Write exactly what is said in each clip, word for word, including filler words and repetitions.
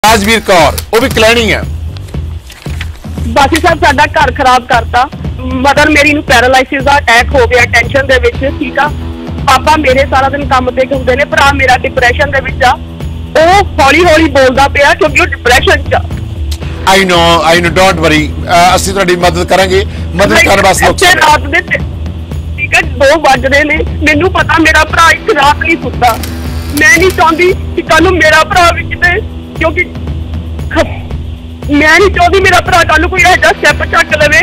राजवीर कौर वो भी कलैनी है। बाकी साहब साडा घर खराब करता। मदर मेरी नूं पैरालाइसिस दा अटैक हो गया टेंशन दे विच, ठीक आ। पापा मेरे सारा दिन काम ते हुंदे ने, भरा मेरा डिप्रेशन दे विच आ। ओ हौली हौली बोलदा पिया क्योंकि ओ डिप्रेशन च आ। I know I know don't worry, ਅਸੀਂ ਤੁਹਾਡੀ ਮਦਦ ਕਰਾਂਗੇ। ਮਦਦ ਕਰਨ ਵਾਸਤੇ ਲੋਕ ਰਾਤ ਦੇ ਠੀਕ ਹੈ दो ਵੱਜ ਰਹੇ ਨੇ। ਮੈਨੂੰ ਪਤਾ ਮੇਰਾ ਭਰਾ ਇੱਕ ਰਾਤ ਨਹੀਂ ਸੁੱਤਾ। ਮੈਂ ਨਹੀਂ ਚਾਹੁੰਦੀ ਕਿ ਕੱਲ ਨੂੰ ਮੇਰਾ ਭਰਾ ਵੀ ਕਿਤੇ, क्योंकि मैं नहीं चाहती मेरा भरा कल कोई ऐसा स्टेप चक लवे।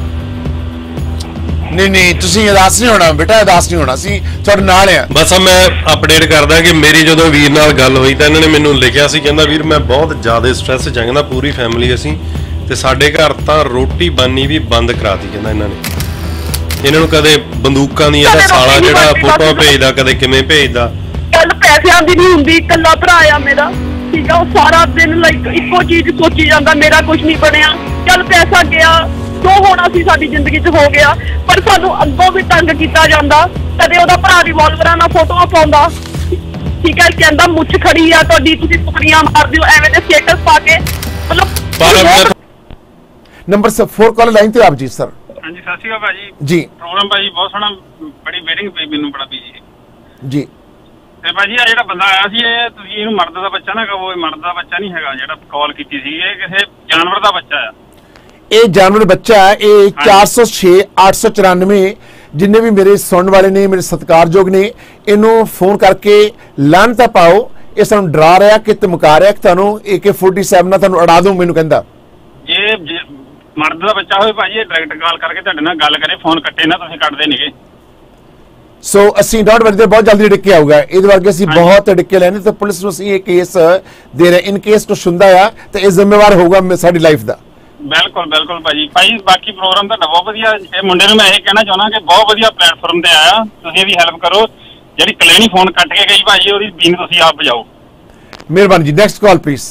नहीं नहीं तुसी उदास नहीं होना बेटा, उदास नहीं होना, सी तुहाडे नाल आ। बस मैं अपडेट करदा कि मेरी जदों वीर नाल गल होई तां इन्हां ने मैनूं लिखिया सी, कहंदा वीर मैं बहुत ज़्यादा स्ट्रेस च कहंदा पूरी फैमिली असीं ते साडे घर तां रोटी बानी भी बंद कराती। कहंदा इन्हां ने इन्हां नूं कदे बंदूकां दी इहदा साला जिहड़ा फोटो भेजदा कदे किवें भेजदा। गल पैसिਆਂ ਦੀ नहीं हुंदी, कल्ला भरा आ मेरा, ठीक है। वो सारा दिन लाइक इको चीज सोची जाता मेरा कुछ नहीं बनया। चल पैसा गया जो होना सी साडी जिंदगी च हो गया, पर सानू अगों भी तंग किया जाता। कदे ओहदा भरा रिवॉल्वरां नाल फोटोआं पाउंदा, ठीक है, कहंदा मुੱਛ खड़ी आ तुहाडी, तुसीं टुकड़ियां मार दिओ एवें दे स्टेटस पा के। मतलब नंबर फोर कॉल लाइन ते आप जी सर। हां जी सत श्री अकाल भाजी जी। प्रोग्राम भाजी बहुत सोहना, बड़ी वेटिंग पई मैनूं बड़ा बिजी जी। ਤੇ ਭਾਜੀ ਆ ਜਿਹੜਾ ਬੰਦਾ ਆਇਆ ਸੀ ਇਹ ਤੁਸੀਂ ਇਹਨੂੰ ਮਰਦ ਦਾ ਬੱਚਾ ਨਾ ਕਹੋ, ਇਹ ਮਰਦ ਦਾ ਬੱਚਾ ਨਹੀਂ ਹੈਗਾ ਜਿਹੜਾ ਕਾਲ ਕੀਤੀ ਸੀ, ਇਹ ਕਿਸੇ ਜਾਨਵਰ ਦਾ ਬੱਚਾ ਆ। ਇਹ ਜਾਨਵਰ ਬੱਚਾ ਹੈ। ਇਹ ਚਾਰ ਸੌ ਛੇ ਅੱਠ ਸੌ ਚੁਰਾਨਵੇਂ ਜਿੰਨੇ ਵੀ ਮੇਰੇ ਸੁਣਨ ਵਾਲੇ ਨੇ, ਮੇਰੇ ਸਤਿਕਾਰਯੋਗ ਨੇ, ਇਹਨੂੰ ਫੋਨ ਕਰਕੇ ਲਾਹਨਤ ਪਾਓ। ਇਹ ਸਾਨੂੰ ਡਰਾ ਰਿਹਾ ਕਿ ਧਮਕਾ ਰਿਹਾ ਕਿ ਤੁਹਾਨੂੰ ਏ ਕੇ ਸੈਂਤਾਲੀ ਨਾਲ ਤੁਹਾਨੂੰ ਅੜਾ ਦੂੰ। ਮੈਨੂੰ ਕਹਿੰਦਾ ਜੇ ਮਰਦ ਦਾ ਬੱਚਾ ਹੋਵੇ ਭਾਜੀ ਇਹ ਡਾਇਰੈਕਟ ਕਾਲ ਕਰਕੇ ਤੁਹਾਡੇ ਨਾਲ ਗੱਲ ਕਰੇ, ਫੋਨ ਕੱਟੇ ਨਾ, ਤੁਸੀਂ ਕੱਟਦੇ ਨਹੀਂਗੇ। ਸੋ ਅਸੀਂ ਡਾਟ ਵਰਦੇ ਬਹੁਤ ਜਲਦੀ ਡਿੱਕੇ ਆਊਗਾ। ਇਹਦੇ ਵਰਗੇ ਅਸੀਂ ਬਹੁਤ ਡਿੱਕੇ ਲੈਣੇ ਤੇ ਪੁਲਿਸ ਨੂੰ ਅਸੀਂ ਇਹ ਕੇਸ ਦੇ ਰਹੇ। ਇਨ ਕੇਸ ਕੁਛ ਹੁੰਦਾ ਆ ਤੇ ਇਹ ਜ਼ਿੰਮੇਵਾਰ ਹੋਊਗਾ ਸਾਡੀ ਲਾਈਫ ਦਾ। ਬਿਲਕੁਲ ਬਿਲਕੁਲ ਭਾਜੀ। ਭਾਈ ਬਾਕੀ ਪ੍ਰੋਗਰਾਮ ਤੁਹਾਡਾ ਬਹੁਤ ਵਧੀਆ। ਇਹ ਮੁੰਡੇ ਨੂੰ ਮੈਂ ਇਹ ਕਹਿਣਾ ਚਾਹੁੰਦਾ ਕਿ ਬਹੁਤ ਵਧੀਆ ਪਲੇਟਫਾਰਮ ਤੇ ਆਇਆ, ਤੁਸੀਂ ਇਹਦੀ ਹੈਲਪ ਕਰੋ। ਜਿਹੜੀ ਕਲੈਣੀ ਫੋਨ ਕੱਟ ਕੇ ਗਈ ਭਾਜੀ ਉਹਦੀ ਬੀਨ ਤੁਸੀਂ ਆਪ ਵਜਾਓ। ਮਿਹਰਬਾਨੀ ਜੀ। Next call please.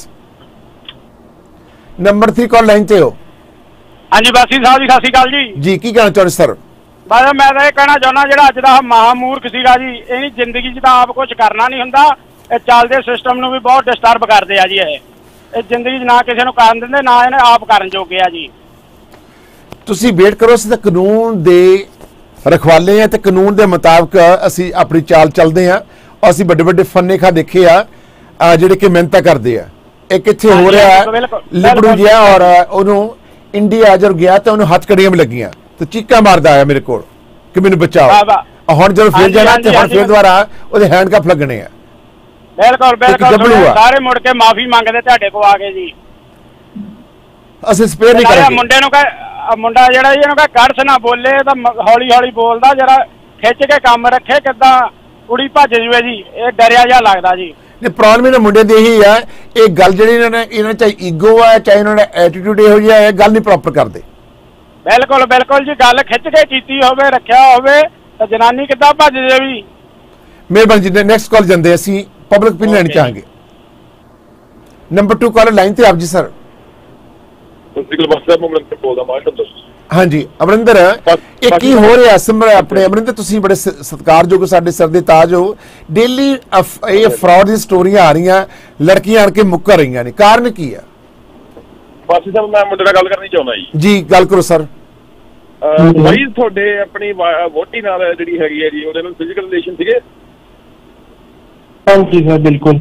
ਨੰਬਰ तीन ਕਾਲ ਲਾਈਨ ਤੇ ਹੋ। ਹਾਂਜੀ ਬਾਸੀ ਸਾਹਿਬ ਜੀ ਸਤਿ ਸ਼੍ਰੀ ਅਕਾਲ ਜੀ। ਜੀ ਕੀ ਕਹਿਣਾ ਚਾਹੁੰਦੇ ਸਰ? ਬਸ ਮੈਂ ਤਾਂ ਇਹ ਕਹਿਣਾ ਚਾਹੁੰਦਾ ਜਿਹੜਾ ਅੱਜ ਦਾ ਮਹਾਮੂਰਖ ਸੀਗਾ ਜੀ, ਇਹਨੀ ਜ਼ਿੰਦਗੀ 'ਚ ਤਾਂ ਆਪ ਕੁਝ ਕਰਨਾ ਨਹੀਂ ਹੁੰਦਾ। ਇਹ ਚੱਲਦੇ ਸਿਸਟਮ ਨੂੰ ਵੀ ਬਹੁਤ ਡਿਸਟਰਬ ਕਰਦੇ ਆ ਜੀ। ਇਹ ਇਹ ਜ਼ਿੰਦਗੀ 'ਚ ਨਾ ਕਿਸੇ ਨੂੰ ਕਰਨ ਦਿੰਦੇ, ਨਾ ਇਹਨੇ ਆਪ ਕਰਨ ਜੋਗੇ ਆ ਜੀ। ਤੁਸੀਂ ਵੇਟ ਕਰੋ, ਅਸੀਂ ਤਾਂ ਕਾਨੂੰਨ ਦੇ ਰਖਵਾਲੇ ਆ ਤੇ ਕਾਨੂੰਨ ਦੇ ਮੁਤਾਬਕ ਅਸੀਂ ਆਪਣੀ ਚਾਲ ਚੱਲਦੇ ਆ। ਅਸੀਂ ਵੱਡੇ ਵੱਡੇ ਫੰਨੇਖਾ ਦੇਖੇ ਆ ਜਿਹੜੇ ਕਿ ਮਿਹਨਤਾਂ ਕਰਦੇ ਆ। ਇਹ ਕਿੱਥੇ ਹੋ ਰਿਹਾ ਲਿਬੜੂ ਜਿਹਾ, ਔਰ ਉਹਨੂੰ ਇੰਡੀਆ ਜਦ ਗਿਆ ਤਾਂ ਉਹਨੂੰ ਹੱਥ ਕੜੀਆਂ ਵੀ ਲੱਗੀਆਂ ਤੇ ਚੀਕਾਂ ਮਾਰਦਾ ਆਇਆ ਮੇਰੇ ਕੋਲ ਕਿ ਮੈਨੂੰ ਬਚਾਓ। ਹੁਣ ਜਦੋਂ ਫੇਰ ਜਾਣਾ ਤੇ ਹੁਣ ਫੇਰ ਦੁਬਾਰਾ ਉਹਦੇ ਹੈਂਡਕਫ ਲੱਗਣੇ ਆ। ਬਿਲਕੁਲ ਬਿਲਕੁਲ ਸਾਰੇ ਮੁੜ ਕੇ ਮਾਫੀ ਮੰਗਦੇ ਤੁਹਾਡੇ ਕੋਲ ਆ ਕੇ ਜੀ। ਅਸੀਂ ਸਪੇਅਰ ਨਹੀਂ ਕਰਾਂਗੇ। ਮੁੰਡੇ ਨੂੰ ਕਹ ਮੁੰਡਾ ਜਿਹੜਾ ਇਹਨੂੰ ਕਹ ਕੱਢ ਨਾ ਬੋਲੇ ਤਾਂ ਹੌਲੀ ਹੌਲੀ ਬੋਲਦਾ, ਜਰਾ ਖਿੱਚ ਕੇ ਕੰਮ ਰੱਖੇ, ਕਿੱਦਾਂ ਕੁੜੀ ਭੱਜ ਜੂਏ ਜੀ। ਇਹ ਡਰਿਆ ਜਿਹਾ ਲੱਗਦਾ ਜੀ। ਨਹੀਂ ਪ੍ਰੋਬਲਮ ਇਹਨਾਂ ਮੁੰਡੇ ਦੀ ਇਹੀ ਆ। ਇਹ ਗੱਲ ਜਿਹੜੀ ਇਹਨਾਂ ਨੇ ਇਹਨਾਂ ਚਾਹੇ ਈਗੋ ਆ ਚਾਹੇ ਇਹਨਾਂ ਦਾ ਐਟੀਟਿਊਡ ਇਹੋ ਜਿਹਾ ਹੈ, ਗੱਲ ਨਹੀਂ ਪ੍ਰੋਪਰ ਕਰਦੇ। ਬਿਲਕੁਲ ਬਿਲकुल ਜੀ। ਗੱਲ ਖਿੱਚ ਕੇ ਕੀਤੀ ਹੋਵੇ, ਰੱਖਿਆ ਹੋਵੇ ਤਾਂ ਜਨਾਨੀ ਕਿੱਦਾਂ ਭੱਜ ਜੇ ਵੀ। ਮਿਹਰਬਾਨੀ ਜੀ। ਨੈਕਸਟ ਕਾਲ ਜਾਂਦੇ ਅਸੀਂ ਪਬਲਿਕ ਪਿਨ ਲੈਣੀ ਚਾਹਾਂਗੇ। ਨੰਬਰ टू ਕਾਲਰ ਲਾਈਨ ਤੇ ਆਪ ਜੀ ਸਰ। हाँ जी अमरिंदर, ये की हो रहा सिमर अपने अमरिंदर, तुसी बड़े सत्कारयोग साडे सर दे ताज हो। डेली ये फ्रॉड दी स्टोरियां आ रही, लड़कियां आण के मुक्कर रही ने, कारण की है? ਬਾਸੀ ਸਾਹਿਬ ਮੈਂ ਮੁੰਡੇ ਨਾਲ ਗੱਲ ਕਰਨੀ ਚਾਹੁੰਦਾ ਜੀ। ਜੀ ਗੱਲ ਕਰੋ ਸਰ। ਭਾਈ ਤੁਹਾਡੇ ਆਪਣੀ ਵੋਟੀ ਨਾਲ ਜਿਹੜੀ ਹੈਗੀ ਹੈ ਜੀ, ਉਹਦੇ ਨਾਲ ਫਿਜ਼ੀਕਲ ਰਿਲੇਸ਼ਨ ਸੀਗੇ? ਹਾਂਜੀ ਸਰ ਬਿਲਕੁਲ।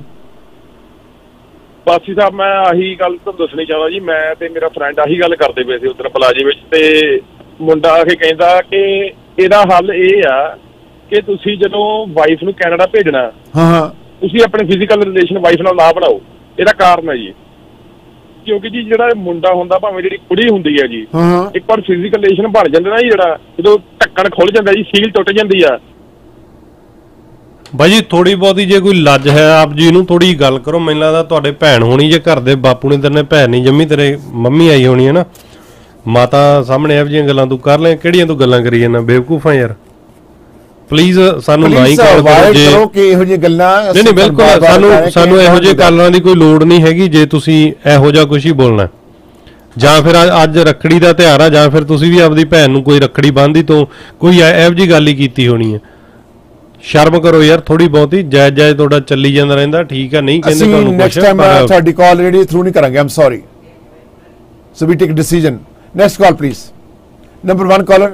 ਬਾਸੀ ਸਾਹਿਬ ਮੈਂ ਆਹੀ ਗੱਲ ਤੁਹਾਨੂੰ ਦੱਸਣੀ ਚਾਹੁੰਦਾ ਜੀ। ਮੈਂ ਤੇ ਮੇਰਾ ਫਰੈਂਡ ਆਹੀ ਗੱਲ ਕਰਦੇ ਪਏ ਸੀ ਉੱਧਰ ਪਲਾਜੇ ਵਿੱਚ, ਤੇ ਮੁੰਡਾ ਆ ਕੇ ਕਹਿੰਦਾ ਕਿ ਇਹਦਾ ਹੱਲ ਇਹ ਆ ਕਿ ਤੁਸੀਂ ਜਦੋਂ ਵਾਈਫ ਨੂੰ ਕੈਨੇਡਾ ਭੇਜਣਾ, ਹਾਂ ਤੁਸੀਂ ਆਪਣੇ ਫਿਜ਼ੀਕਲ ਰਿਲੇਸ਼ਨ ਵਾਈਫ ਨਾਲ ਨਾ ਬਣਾਓ। ਇਹਦਾ ਕਾਰਨ ਹੈ ਜੀ ਕਿਉਂਕਿ ਜੀ ਜਿਹੜਾ ਮੁੰਡਾ ਹੁੰਦਾ ਭਾਵੇਂ ਜਿਹੜੀ ਕੁੜੀ ਹੁੰਦੀ ਹੈ ਜੀ, ਇੱਕ ਵਾਰ ਫਿਜ਼ੀਕਲ ਰਿਲੇਸ਼ਨ ਬਣ ਜਾਂਦੇ ਨਾ ਜੀ, ਜਿਹੜਾ ਜਦੋਂ ਢੱਕਣ ਖੁੱਲ ਜਾਂਦਾ ਜੀ, ਸੀਲ ਟੁੱਟ ਜਾਂਦੀ ਆ। ਬਾਈ ਜੀ ਥੋੜੀ ਬਹੁਤੀ ਜੇ ਕੋਈ ਲੱਜ ਹੈ ਆਪ ਜੀ ਨੂੰ ਥੋੜੀ ਗੱਲ ਕਰੋ। ਮੈਨੂੰ ਲੱਗਦਾ ਤੁਹਾਡੇ ਭੈਣ ਹੋਣੀ, ਜੇ ਘਰ ਦੇ ਬਾਪੂ ਨੇ ਤੇਰੇ ਭੈਣ ਨਹੀਂ ਜੰਮੀ, ਤੇਰੇ ਮੰਮੀ ਆਈ ਹੋਣੀ ਹੈ ਨਾ, ਮਾਤਾ ਸਾਹਮਣੇ ਇਹੋ ਜਿਹੀਆਂ ਗੱਲਾਂ ਤੂੰ ਕਰ ਲੈ। ਕਿਹੜੀਆਂ ਤੂੰ ਗੱਲਾਂ ਕਰੀ ਜਾਂਦਾ, ਬੇਵਕੂਫਾਂ ਯਾਰ। ਪਲੀਜ਼ ਸਾਨੂੰ ਨਾ ਹੀ ਕਾਲ ਕਰੋ ਜੇ ਇਹੋ ਜਿਹੀਆਂ ਗੱਲਾਂ। ਨਹੀਂ ਨਹੀਂ ਬਿਲਕੁਲ, ਸਾਨੂੰ ਸਾਨੂੰ ਇਹੋ ਜਿਹੇ ਕਾਲਾਂ ਦੀ ਕੋਈ ਲੋੜ ਨਹੀਂ ਹੈਗੀ। ਜੇ ਤੁਸੀਂ ਇਹੋ ਜਿਹਾ ਕੁਛ ਹੀ ਬੋਲਣਾ, ਜਾਂ ਫਿਰ ਅੱਜ ਰੱਖੜੀ ਦਾ ਤਿਉਹਾਰ ਆ, ਜਾਂ ਫਿਰ ਤੁਸੀਂ ਵੀ ਆਪਦੀ ਭੈਣ ਨੂੰ ਕੋਈ ਰੱਖੜੀ ਬੰਨ੍ਹਦੀ ਤੋਂ ਕੋਈ ਇਹੋ ਜਿਹੀ ਗੱਲ ਹੀ ਕੀਤੀ ਹੋਣੀ ਹੈ। ਸ਼ਰਮ ਕਰੋ ਯਾਰ ਥੋੜੀ ਬਹੁਤੀ, ਜਾਇਜ਼ ਜਾਇਜ਼ ਤੁਹਾਡਾ ਚੱਲੀ ਜਾਂਦਾ ਰਹਿੰਦਾ, ਠੀਕ ਆ, ਨਹੀਂ ਕਹਿੰਦੇ ਤੁਹਾਨੂੰ ਨੈਕਸਟ ਕੁਛ, ਟਾਈਮ ਪਰ ਤੁਹਾਡੀ ਕਾਲ ਜਿਹੜੀ ਥਰੂ ਨਹੀਂ ਕਰਾਂਗੇ, I'm sorry. So we take decision. Next call please. Number one caller,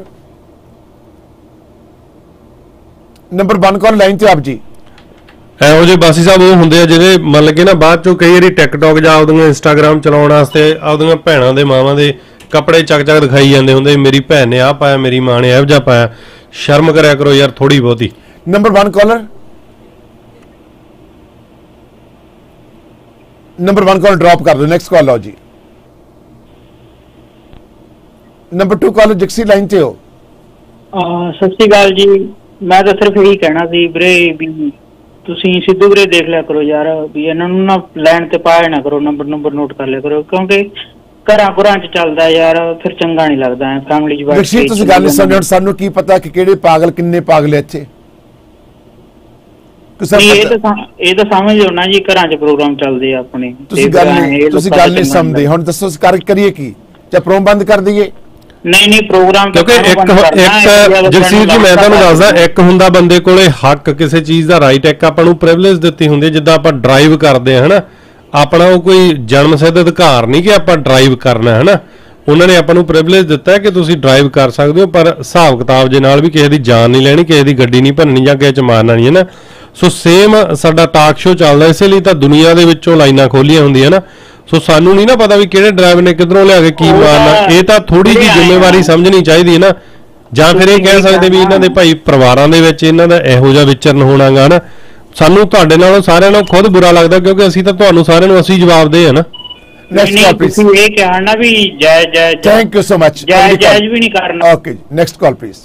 number one call line ਤੇ ਆਪ ਜੀ। ਇਹੋ ਜਿਹੇ ਬਾਸੀ ਸਾਹਿਬ ਉਹ ਹੁੰਦੇ ਆ ਜਿਹੜੇ ਮੰਨ ਕੇ ਨਾ ਬਾਅਦ ਚੋਂ ਕਈ ਵਾਰੀ ਟਿਕਟੌਕ ਜਾਂ ਆਪਦੀਆਂ ਇੰਸਟਾਗ੍ਰਾਮ ਚਲਾਉਣ ਵਾਸਤੇ ਆਪਦੀਆਂ ਭੈਣਾਂ ਦੇ ਮਾਵਾਂ ਦੇ ਕੱਪੜੇ ਚੱਕ ਚੱਕ ਦਿਖਾਈ ਜਾਂਦੇ ਹੁੰਦੇ, ਮੇਰੀ ਭੈਣ ਨੇ ਆਹ ਪਾਇਆ, ਮੇਰੀ ਮਾਂ ਨੇ ਇਹੋ ਜਿਹਾ ਪਾਇਆ। ਸ਼ਰਮ ਕਰਿਆ ਕਰੋ ਯਾਰ ਥੋੜੀ ਬਹੁਤੀ। Number one caller, number one call drop ਕਰ ਦਿਓ। ਨੈਕਸਟ ਕਾਲ ਲਓ ਜੀ। ਨੰਬਰ टू ਕਾਲਰ ਜਿਕਸੀ ਲਾਈਨ ਤੇ ਹੋ। ਸਤਿ ਸ਼੍ਰੀ ਅਕਾਲ ਜੀ। ਮੈਂ ਤਾਂ ਸਿਰਫ ਇਹੀ ਕਹਿਣਾ ਸੀ ਵੀਰੇ ਵੀ ਤੁਸੀਂ ਸਿੱਧੂ ਵੀਰੇ ਦੇਖ ਲਿਆ ਕਰੋ ਯਾਰ, ਵੀ ਇਹਨਾਂ ਨੂੰ ਨਾ ਲਾਈਨ ਤੇ ਪਾਇਆ ਨਾ ਕਰੋ, ਨੰਬਰ ਨੰਬਰ ਨੋਟ ਕਰ ਲਿਆ ਕਰੋ, ਕਿਉਂਕਿ ਘਰਾਂ ਘਰਾਂ ਚ ਚੱਲਦਾ ਯਾਰ, ਫਿਰ ਚੰਗਾ ਨਹੀਂ ਲੱਗਦਾ ਹੈ ਫੈਮਿਲੀ ਚ ਬੈਠ ਕੇ। ਤੁਸੀਂ ਗੱਲ ਸਮਝੋ, ਸਾਨੂੰ ਕੀ ਪਤਾ ਕਿ ਕਿਹੜੇ ਪਾਗਲ ਕਿੰਨੇ ਪਾਗਲ ਇੱਥੇ। ਇਹ ਤਾਂ ਇਹ ਤਾਂ ਸਮਝੋ ਨਾ ਜੀ, ਘਰਾਂ ਚ ਪ੍ਰੋਗਰਾਮ ਚੱਲਦੇ ਆ ਆਪਣੇ। ਤੁਸੀਂ ਗੱਲ ਨਹੀਂ ਤੁਸੀਂ ਗੱਲ ਨਹੀਂ ਸਮਝਦੇ। ਹੁਣ ਦੱਸੋ ਕਰ ਕਰੀਏ ਕੀ? ਜਾਂ ਪ੍ਰੋਗਰਾਮ ਬੰਦ ਕਰ ਦਈਏ? ਨਹੀਂ ਨਹੀਂ ਪ੍ਰੋਗਰਾਮ ਕਿਉਂਕਿ ਇੱਕ ਇੱਕ ਜਗਸੀਰ ਜੀ ਮੈਂ ਤੁਹਾਨੂੰ ਦੱਸਦਾ, ਇੱਕ ਹੁੰਦਾ ਬੰਦੇ ਕੋਲੇ ਹੱਕ ਕਿਸੇ ਚੀਜ਼ ਦਾ, ਰਾਈਟ, ਇੱਕ ਆਪਾਂ ਨੂੰ ਪ੍ਰਿਵਿਲੇਜ ਦਿੱਤੀ ਹੁੰਦੀ, ਜਿੱਦਾਂ ਆਪਾਂ ਡਰਾਈਵ ਕਰਦੇ ਹਾਂ ਹਨਾ, ਆਪਣਾ ਉਹ ਕੋਈ ਜਨਮ ਸਿੱਧ ਅਧਿਕਾਰ ਨਹੀਂ ਕਿ ਆਪਾਂ ਡਰਾਈਵ ਕਰਨਾ ਹੈ। ਉਹਨਾਂ ਨੇ ਆਪਾਂ ਨੂੰ ਪ੍ਰਿਵਿਲੇਜ ਦਿੱਤਾ ਹੈ ਕਿ ਤੁਸੀਂ ਡਰਾਈਵ ਕਰ ਸਕਦੇ ਹੋ, ਪਰ ਹਿਸਾਬ ਕਿਤਾਬ ਦੇ ਨਾਲ ਵੀ ਕਿਸੇ ਦੀ ਜਾਨ ਨਹੀਂ ਲੈਣੀ, ਕਿਸੇ ਦੀ ਗੱਡੀ ਨਹੀਂ ਭੰਨਣੀ ਜਾਂ ਕਿਸੇ ਚ ਮਾਰਨਾ ਨਹੀਂ ਹੈ ਨਾ। ਸੋ ਸੇਮ ਸਾਡਾ ਟਾਕ ਸ਼ੋ ਚੱਲਦਾ, ਇਸੇ ਲਈ ਤਾਂ ਦੁਨੀਆ ਦੇ ਵਿੱਚੋਂ ਲਾਈਨਾਂ ਖੋਲੀਆਂ ਹੁੰਦੀਆਂ ਨਾ। ਸੋ ਸਾਨੂੰ ਨਹੀਂ ਨਾ ਪਤਾ ਵੀ ਕਿਹੜੇ ਡਰਾਈਵਰ ਨੇ ਕਿੱਧਰੋਂ ਲਿਆ ਕੇ ਕੀ ਮਾਰਨਾ। ਇਹ ਤਾਂ ਥੋੜੀ ਜਿਹੀ ਜ਼ਿੰਮੇਵਾਰੀ ਸਮਝਣੀ ਚਾਹੀਦੀ ਹੈ ਨਾ। ਜਾਂ ਫਿਰ ਇਹ ਕਹਿ ਸਕਦੇ ਵੀ ਇਹਨਾਂ ਦੇ ਭਾਈ ਪਰਿਵਾਰਾਂ ਦੇ ਵਿੱਚ ਇਹਨਾਂ ਦਾ ਇਹੋ ਜਿਹਾ ਵਿਚਰਨ ਹੋਣਾਗਾ ਨਾ। ਸਾਨੂੰ ਤੁਹਾਡੇ ਨਾਲੋਂ ਸਾਰਿਆਂ ਨਾਲੋਂ ਖੁਦ ਬੁਰਾ ਲੱਗਦਾ, ਕਿਉਂਕਿ ਅਸੀਂ ਤਾਂ ਤੁਹਾਨੂੰ ਸਾਰਿਆਂ ਨੂੰ ਅਸੀਂ ਜਵਾਬ ਦੇ ਆ ਨਾ। Next call please. ਤੁਸੀਂ ਇਹ ਕਹਿਣਾ ਵੀ ਜਾਇਜ਼ ਜਾਇਜ਼ ਥੈਂਕ ਯੂ ਸੋ ਮਚ। ਜਾਇਜ਼ ਜਾਇਜ਼ ਵੀ ਨਹੀਂ ਕਰਨਾ। ਓਕੇ ਜੀ, next call please.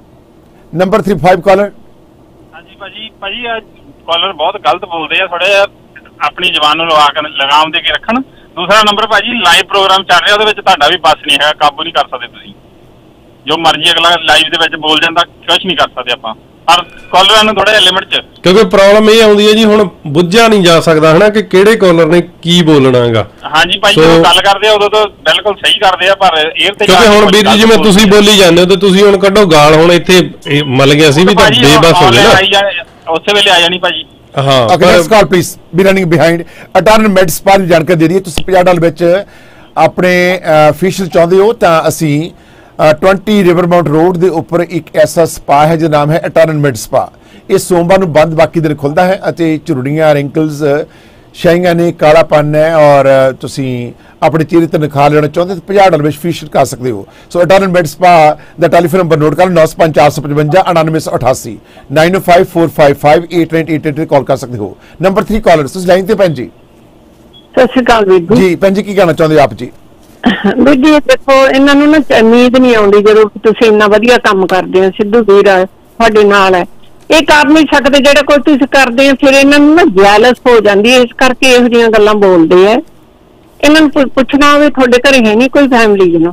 Number three five caller. ਹਾਂਜੀ ਭਾਜੀ ਭਾਜੀ ਕਾਲਰ ਬਹੁਤ ਗਲਤ ਬੋਲਦੇ ਆ, ਥੋੜਾ ਜਿਹਾ ਆਪਣੀ ਜ਼ਬਾਨ ਨੂੰ ਲਗਾ ਕੇ ਲਗਾਮ ਦੇ ਕੇ ਰੱਖਣ। ਦੂਸਰਾ ਨੰਬਰ ਭਾਜੀ ਲਾਈਵ ਪ੍ਰੋਗਰਾਮ ਚੱਲ ਰਿਹਾ, ਉਹਦੇ ਵਿੱਚ ਤੁਹਾਡਾ ਵੀ ਬਸ ਨਹੀਂ ਹੈਗਾ, ਕਾਬੂ ਨਹੀਂ ਕਰ ਸਕਦੇ ਤੁਸੀਂ। ਜੋ ਮਰਜ਼ੀ ਅਗਲਾ ਲਾਈਵ ਦੇ ਵਿੱਚ ਬੋਲ ਜਾਂਦਾ, ਕੁਝ ਨਹੀਂ ਕਰ ਸਕਦੇ ਆਪਾਂ, ਪਰ ਕਾਲਰਾਂ ਨੂੰ ਥੋੜਾ ਜਿਹਾ ਲਿਮਿਟ 'ਚ। ਕਿਉਂਕਿ ਪ੍ਰੋਬਲਮ ਇਹ ਆਉਂਦੀ ਹੈ ਜੀ, ਹੁਣ ਬੁੱਝਿਆ ਨਹੀਂ ਜਾ ਸਕਦਾ ਹਨਾ ਕਿ ਕਿਹੜੇ ਕਾਲਰ ਨੇ ਕੀ ਬੋਲਣਾ ਹੈਗਾ। ਹਾਂਜੀ ਭਾਈ ਜਦੋਂ ਗੱਲ ਕਰਦੇ ਆ ਉਦੋਂ ਤਾਂ ਬਿਲਕੁਲ ਸਹੀ ਕਰਦੇ ਆ, ਪਰ 에ਅਰ ਤੇ ਕਿਉਂਕਿ ਹੁਣ ਵੀਰ ਜੀ ਜਿਵੇਂ ਤੁਸੀਂ ਬੋਲੀ ਜਾਂਦੇ ਹੋ ਤੇ ਤੁਸੀਂ ਹੁਣ ਕੱਢੋ ਗਾਲ, ਹੁਣ ਇੱਥੇ ਮਲ ਗਿਆ ਸੀ ਵੀ ਤਾਂ ਬੇਬਸ ਹੋ ਗਏ ਨਾ, ਉਸੇ ਵੇਲੇ ਆ ਜਾਣੀ ਭਾਜੀ। ਹਾਂ okay next call please. Be running behind ਅਟਾਰਨ ਮੈਡ ਸਪਾ ਦੀ ਜਾਣਕਾਰੀ ਦੇ ਰਹੀ ਹੈ। ਤੁਸੀਂ ਪੰਜਾਹ ਡਾਲਰ ਵਿੱਚ ਆਪਣੇ ਫੀਚਰ ਚਾਹੁੰਦੇ ਹੋ ਤਾਂ ਅਸੀਂ ट्वेंटी रिवरमाउंट रोड ਦੇ ਉੱਪਰ ਇੱਕ ਐਸਾ ਸਪਾ ਹੈ ਜਿਹਦਾ ਨਾਮ ਹੈ ਅਟਾਰਨ ਮੈਡ ਸਪਾ। ਇਹ ਸੋਮਵਾਰ ਨੂੰ ਬੰਦ, ਬਾਕੀ ਦਿਨ ਖੁੱਲਦਾ ਹੈ ਅਤੇ ਝੁਰੜੀਆਂ, ਰਿੰਕਲਸ, ਸ਼ਾਈਆਂ ਨੇ, ਕਾਲਾਪਨ ਹੈ ਔਰ ਤੁਸੀਂ ਆਪਣੇ ਚਿਹਰੇ ਤੇ ਨਿਖਾਰ ਲੈਣਾ ਚਾਹੁੰਦੇ ਤਾਂ ਪੰਜਾਹ ਡਾਲਰ ਵਿੱਚ ਫੀਚਰ ਕਰ ਸਕਦੇ ਹੋ। ਸੋ ਅਟਾਰਨ ਮੈਡ ਸਪਾ ਦਾ ਟੈਲੀਫੋਨ ਨੰਬਰ ਨੋਟ ਕਰ ਲਓ, नौ सौ पाँच चार सौ पचवंजा उनानवे सौ अठासी nine five four five five eight nine eight eight call कर सकते हो। नंबर थ्री कॉलर ਤੁਸੀਂ ਲਾਈਨ ਤੇ ਭੈਣ ਜੀ। ਸਤਿ ਸ਼੍ਰੀ ਅਕਾਲ ਵੀਰ ਜੀ। ਜੀ ਭੈਣ ਜੀ ਕੀ ਕਹਿਣਾ ਚਾਹੁੰਦੇ ਹੋ ਆਪ ਜੀ? ਵੀਰ ਜੀ ਦੇਖੋ, ਇਹਨਾਂ ਨੂੰ ਨਾ ਨੀਂਦ ਨਹੀਂ ਆਉਂਦੀ ਜਦੋਂ ਤੁਸੀਂ ਇੰਨਾ ਵਧੀਆ ਕੰਮ ਕਰਦੇ ਹੋ। ਸਿੱਧੂ ਵੀਰ ਤੁਹਾਡੇ ਨਾਲ ਹੈ, ਇਹ ਕਰ ਨਹੀਂ ਸਕਦੇ ਜਿਹੜਾ ਕੋਈ ਤੁਸੀਂ ਕਰਦੇ ਹੋ, ਫਿਰ ਇਹਨਾਂ ਨੂੰ ਨਾ ਜੈਲਸ ਹੋ ਜਾਂਦੀ ਹੈ, ਇਸ ਕਰਕੇ ਇਹੋ ਜਿਹੀਆਂ ਗੱਲਾਂ ਬੋਲਦੇ ਆ। ਇਹਨਾਂ ਨੂੰ ਪੁੱਛਣਾ ਹੋਵੇ ਤੁਹਾਡੇ ਘਰੇ ਹੈ ਨਹੀਂ ਕੋਈ ਫੈਮਿਲੀ ਜਿਹਨੂੰ,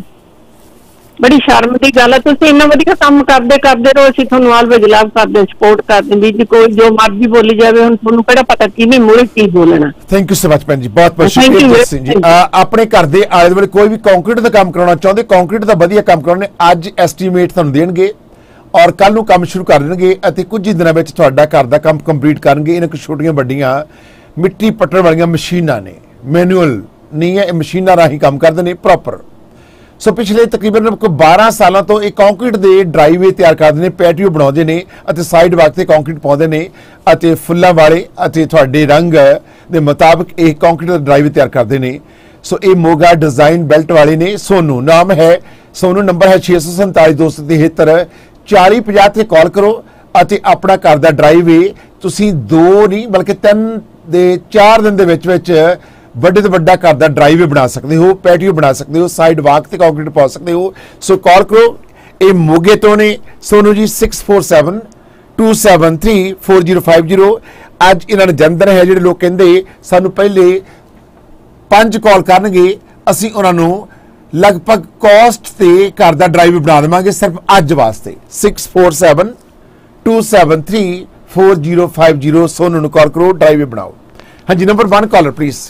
ਬੜੀ ਸ਼ਰਮ ਦੀ ਗੱਲ ਹੈ। ਤੁਸੀਂ ਇੰਨਾ ਵਧੀਆ ਕੰਮ ਕਰਦੇ ਕਰਦੇ ਰਹੋ, ਅਸੀਂ ਤੁਹਾਨੂੰ ਆਲਵੇਜ਼ ਲਵ ਕਰਦੇ, ਸਪੋਰਟ ਕਰਦੇ ਵੀ ਜੀ, ਕੋਈ ਜੋ ਮਰਜ਼ੀ ਬੋਲੀ ਜਾਵੇ, ਹੁਣ ਤੁਹਾਨੂੰ ਕਿਹੜਾ ਪਤਾ ਕਿਹਨੇ ਮੂਹਰੇ ਕੀ ਬੋਲਣਾ। ਥੈਂਕ ਯੂ ਸੋ ਮਚ ਭੈਣ ਜੀ, ਬਹੁਤ ਬਹੁਤ ਸ਼ੁਕਰੀਆ ਜੀ। ਆਪਣੇ ਘਰ ਦੇ ਆਲੇ ਦੁਆਲੇ ਕੋਈ ਵੀ ਕੰਕਰੀਟ ਦਾ ਕੰਮ ਕਰਾਉਣਾ ਚਾਹੁੰਦੇ, ਕੰਕਰੀਟ ਦਾ ਵਧੀਆ ਕੰਮ ਕਰਾਉਣੇ, ਅੱਜ ਐਸਟੀਮੇਟ ਤੁਹਾਨੂੰ ਦੇਣਗੇ ਔਰ ਕੱਲ ਨੂੰ ਕੰਮ ਸ਼ੁਰੂ ਕਰ ਦੇਣਗੇ ਅਤੇ ਕੁਝ ਹੀ ਦਿਨਾਂ ਵਿੱਚ ਤੁਹਾਡਾ ਘਰ ਦਾ ਕੰਮ ਕੰਪਲੀਟ ਕਰਨਗੇ। ਇਹਨਾਂ ਕੁ ਛੋਟੀਆਂ ਵੱਡੀਆਂ ਮਿੱਟੀ ਪੱਟਣ ਵਾਲੀਆਂ ਮਸ਼ੀਨਾਂ ਨੇ, ਮੈਨੂਅਲ ਨਹੀਂ ਹੈ, ਇਹ ਮਸ਼ੀਨਾਂ ਰਾਹੀਂ ਕੰਮ ਕਰਦੇ ਨੇ ਪ੍ਰੋਪਰ। ਸੋ ਪਿਛਲੇ ਤਕਰੀਬਨ बारह ਸਾਲਾਂ ਤੋਂ ਇਹ ਕੰਕਰੀਟ ਦੇ ਡਰਾਈਵੇ ਤਿਆਰ ਕਰਦੇ ਨੇ, ਪੈਟੀਓ ਬਣਾਉਂਦੇ ਨੇ ਅਤੇ ਸਾਈਡ ਵਾਕ ਤੇ ਕੰਕਰੀਟ ਪਾਉਂਦੇ ਨੇ ਅਤੇ ਫੁੱਲਾਂ ਵਾਲੇ ਅਤੇ ਤੁਹਾਡੇ ਰੰਗ ਦੇ ਮੁਤਾਬਕ ਇਹ ਕੰਕਰੀਟ ਦਾ ਡਰਾਈਵੇ ਤਿਆਰ ਕਰਦੇ ਨੇ। ਸੋ ਇਹ ਮੋਗਾ ਡਿਜ਼ਾਈਨ ਬੈਲਟ ਵਾਲੇ ਨੇ, ਸੋਨੂ ਨਾਮ ਹੈ। ਸੋਨੂ ਨੰਬਰ ਹੈ छे सौ सैंतालीस दो सौ तिहत्तर चाली पचास ਤੇ ਕਾਲ ਕਰੋ ਅਤੇ ਆਪਣਾ ਘਰ ਦਾ ਡਰਾਈਵੇ ਤੁਸੀਂ ਦੋ ਨਹੀਂ ਬਲਕਿ ਤਿੰਨ ਦੇ ਚਾਰ ਦਿਨ ਦੇ ਵਿੱਚ ਵਿੱਚ ਵੱਡੇ ਤੋਂ ਵੱਡਾ ਘਰ ਦਾ ਡਰਾਈਵੇ ਬਣਾ ਸਕਦੇ ਹੋ, ਪੈਟੀਓ ਬਣਾ ਸਕਦੇ ਹੋ, ਸਾਈਡ ਵਾਕ ਤੇ ਕੰਕਰੀਟ ਪਾ ਸਕਦੇ ਹੋ। ਸੋ ਕਾਲ ਕਰੋ, ਇਹ ਮੋਗੇ ਤੋਂ ਨੇ Sonu ji six four seven two seven three four zero five zero. ਅੱਜ ਇਹਨਾਂ ਨੇ ਜਨਦਰ ਹੈ, ਜਿਹੜੇ ਲੋਕ ਕਹਿੰਦੇ ਸਾਨੂੰ ਪਹਿਲੇ ਪੰਜ ਕਾਲ ਕਰਨਗੇ, ਅਸੀਂ ਉਹਨਾਂ ਨੂੰ ਲਗਭਗ ਕਾਸਟ ਤੇ ਘਰ ਦਾ ਡਰਾਈਵੇ ਬਣਾ ਦੇਵਾਂਗੇ ਸਿਰਫ ਅੱਜ ਵਾਸਤੇ। Six four seven two seven three four zero five zero Sonu ਨੂੰ ਕਾਲ ਕਰੋ, ਡਰਾਈਵੇ ਬਣਾਓ। ਹਾਂਜੀ ਨੰਬਰ वन ਕਾਲਰ ਪਲੀਜ਼।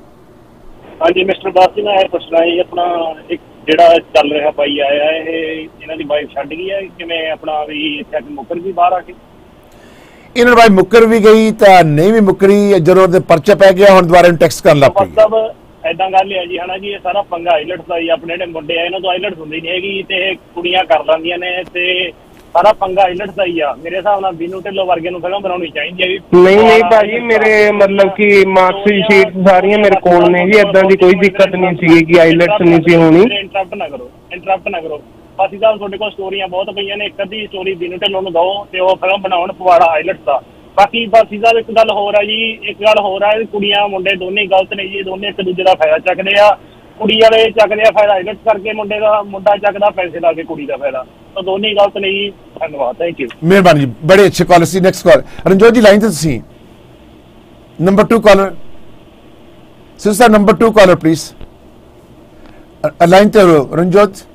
ਹਾਂਜੀ ਮਿਸਟਰ ਬਾਸ ਜੀ, ਮੈਂ ਇਹ ਪੁੱਛਣਾ ਜੀ, ਆਪਣਾ ਇੱਕ ਜਿਹੜਾ ਚੱਲ ਰਿਹਾ ਬਾਈ ਆਇਆ, ਇਹ ਇਹਨਾਂ ਦੀ ਵਾਈਫ ਛੱਡ ਗਈ ਹੈ, ਕਿਵੇਂ ਆਪਣਾ ਵੀ ਇੱਥੇ ਮੁੱਕਰ ਗਈ ਬਾਹਰ ਆ ਕੇ? ਇਹਨਾਂ ਬਾਈ ਮੁੱਕਰ ਵੀ ਗਈ ਤਾਂ ਨਹੀਂ ਵੀ ਮੁੱਕਰੀ, ਜਦੋਂ ਉਹਦੇ ਪਰਚਾ ਪੈ ਗਿਆ ਹੁਣ ਦੁਬਾਰਾ ਟੈਕਸਟ ਕਰਨ ਲੱਗ ਪਈ। ਮਤਲਬ ਏਦਾਂ ਗੱਲ ਹੈ ਜੀ ਹਨਾ ਜੀ, ਇਹ ਸਾਰਾ ਪੰਗਾ ਆਈਲੈਟਸ ਦਾ ਹੀ, ਆਪਣੇ ਜਿਹੜੇ ਮੁੰਡੇ ਆ ਇਹਨਾਂ ਤੋਂ ਆਈਲੈਟਸ ਹੁੰਦੀ ਨਹੀਂ ਹੈਗੀ ਤੇ ਇਹ ਕੁੜੀਆਂ ਕਰ ਲੈਂਦੀਆਂ ਨੇ ਤੇ ਸਾਰਾ ਪੰਗਾ ਆਈਲੈਟਸ ਦਾ ਹੀ ਆ। ਮੇਰੇ ਹਿਸਾਬ ਨਾਲ ਬੀਨੂ ਢਿੱਲੋਂ ਵਰਗੇ ਨੂੰ ਫਿਲਮ ਬਣਾਉਣੀ ਚਾਹੀਦੀ ਹੈ ਵੀ। ਨਹੀਂ ਨਹੀਂ ਭਾਜੀ, ਮੇਰੇ ਮਤਲਬ ਕਿ ਮਾਰਕਸ਼ੀਟ ਸਾਰੀਆਂ ਮੇਰੇ ਕੋਲ ਨੇ ਜੀ, ਏਦਾਂ ਦੀ ਕੋਈ ਦਿੱਕਤ ਨਹੀਂ ਸੀਗੀ ਕਿ ਆਈਲੈਟਸ ਨਹੀਂ ਸੀ ਹੋਣੀ। ਇੰਟਰਪਟ ਨਾ ਕਰੋ, ਇੰਟਰਪਟ ਨਾ ਕਰੋ। ਬਾਕੀ ਸਾਹਿਬ ਤੁਹਾਡੇ ਕੋਲ ਸਟੋਰੀਆਂ ਬਹੁਤ ਪਈਆਂ ਨੇ, ਇੱਕ ਅੱਧੀ ਸਟੋਰੀ ਬੀਨੂ ਢਿੱਲੋਂ ਨੂੰ ਦਿਓ ਤੇ ਉਹ ਫਿਲਮ ਬਣਾਉਣ ਪਵਾੜਾ ਆਈਲੈਟਸ ਦਾ। ਬਾਕੀ ਬਾਕੀ ਸਾਹਿਬ ਇੱਕ ਗੱਲ ਹੋਰ ਆ ਜੀ, ਇੱਕ ਗੱਲ ਹੋਰ ਆ, ਕੁੜੀਆਂ ਮੁੰਡੇ ਦੋਨੇ ਗਲਤ ਨੇ ਜੀ, ਦੋਨੇ ਇੱਕ ਦੂਜੇ ਦਾ ਫਾਇਦਾ ਚੱਕਦੇ ਆ। ਕੁੜੀ ਵਾਲੇ ਚੱਕਦੇ ਆ ਫਾਇਦਾ ਆਈਲੈਟਸ ਕਰਕੇ ਮੁੰਡੇ ਦਾ, ਮੁੰਡਾ ਚੱਕਦਾ ਪੈਸੇ ਲਾ ਕੇ ਕੁੜੀ ਦਾ ਫਾਇਦਾ, ਤਾਂ ਦੋਨੇ ਹੀ ਗਲਤ ਨੇ ਜੀ। ਧੰਨਵਾਦ, ਥੈਂਕ ਯੂ, ਮਿਹਰਬਾਨੀ ਜੀ, ਬੜੇ ਅੱਛੇ ਕਾਲਰ ਸੀ। Next call Ranjot ji line ਤੇ ਤੁਸੀਂ number two caller sister, number two caller please line ਤੇ ਹੋ। ਰਣਜੋਤ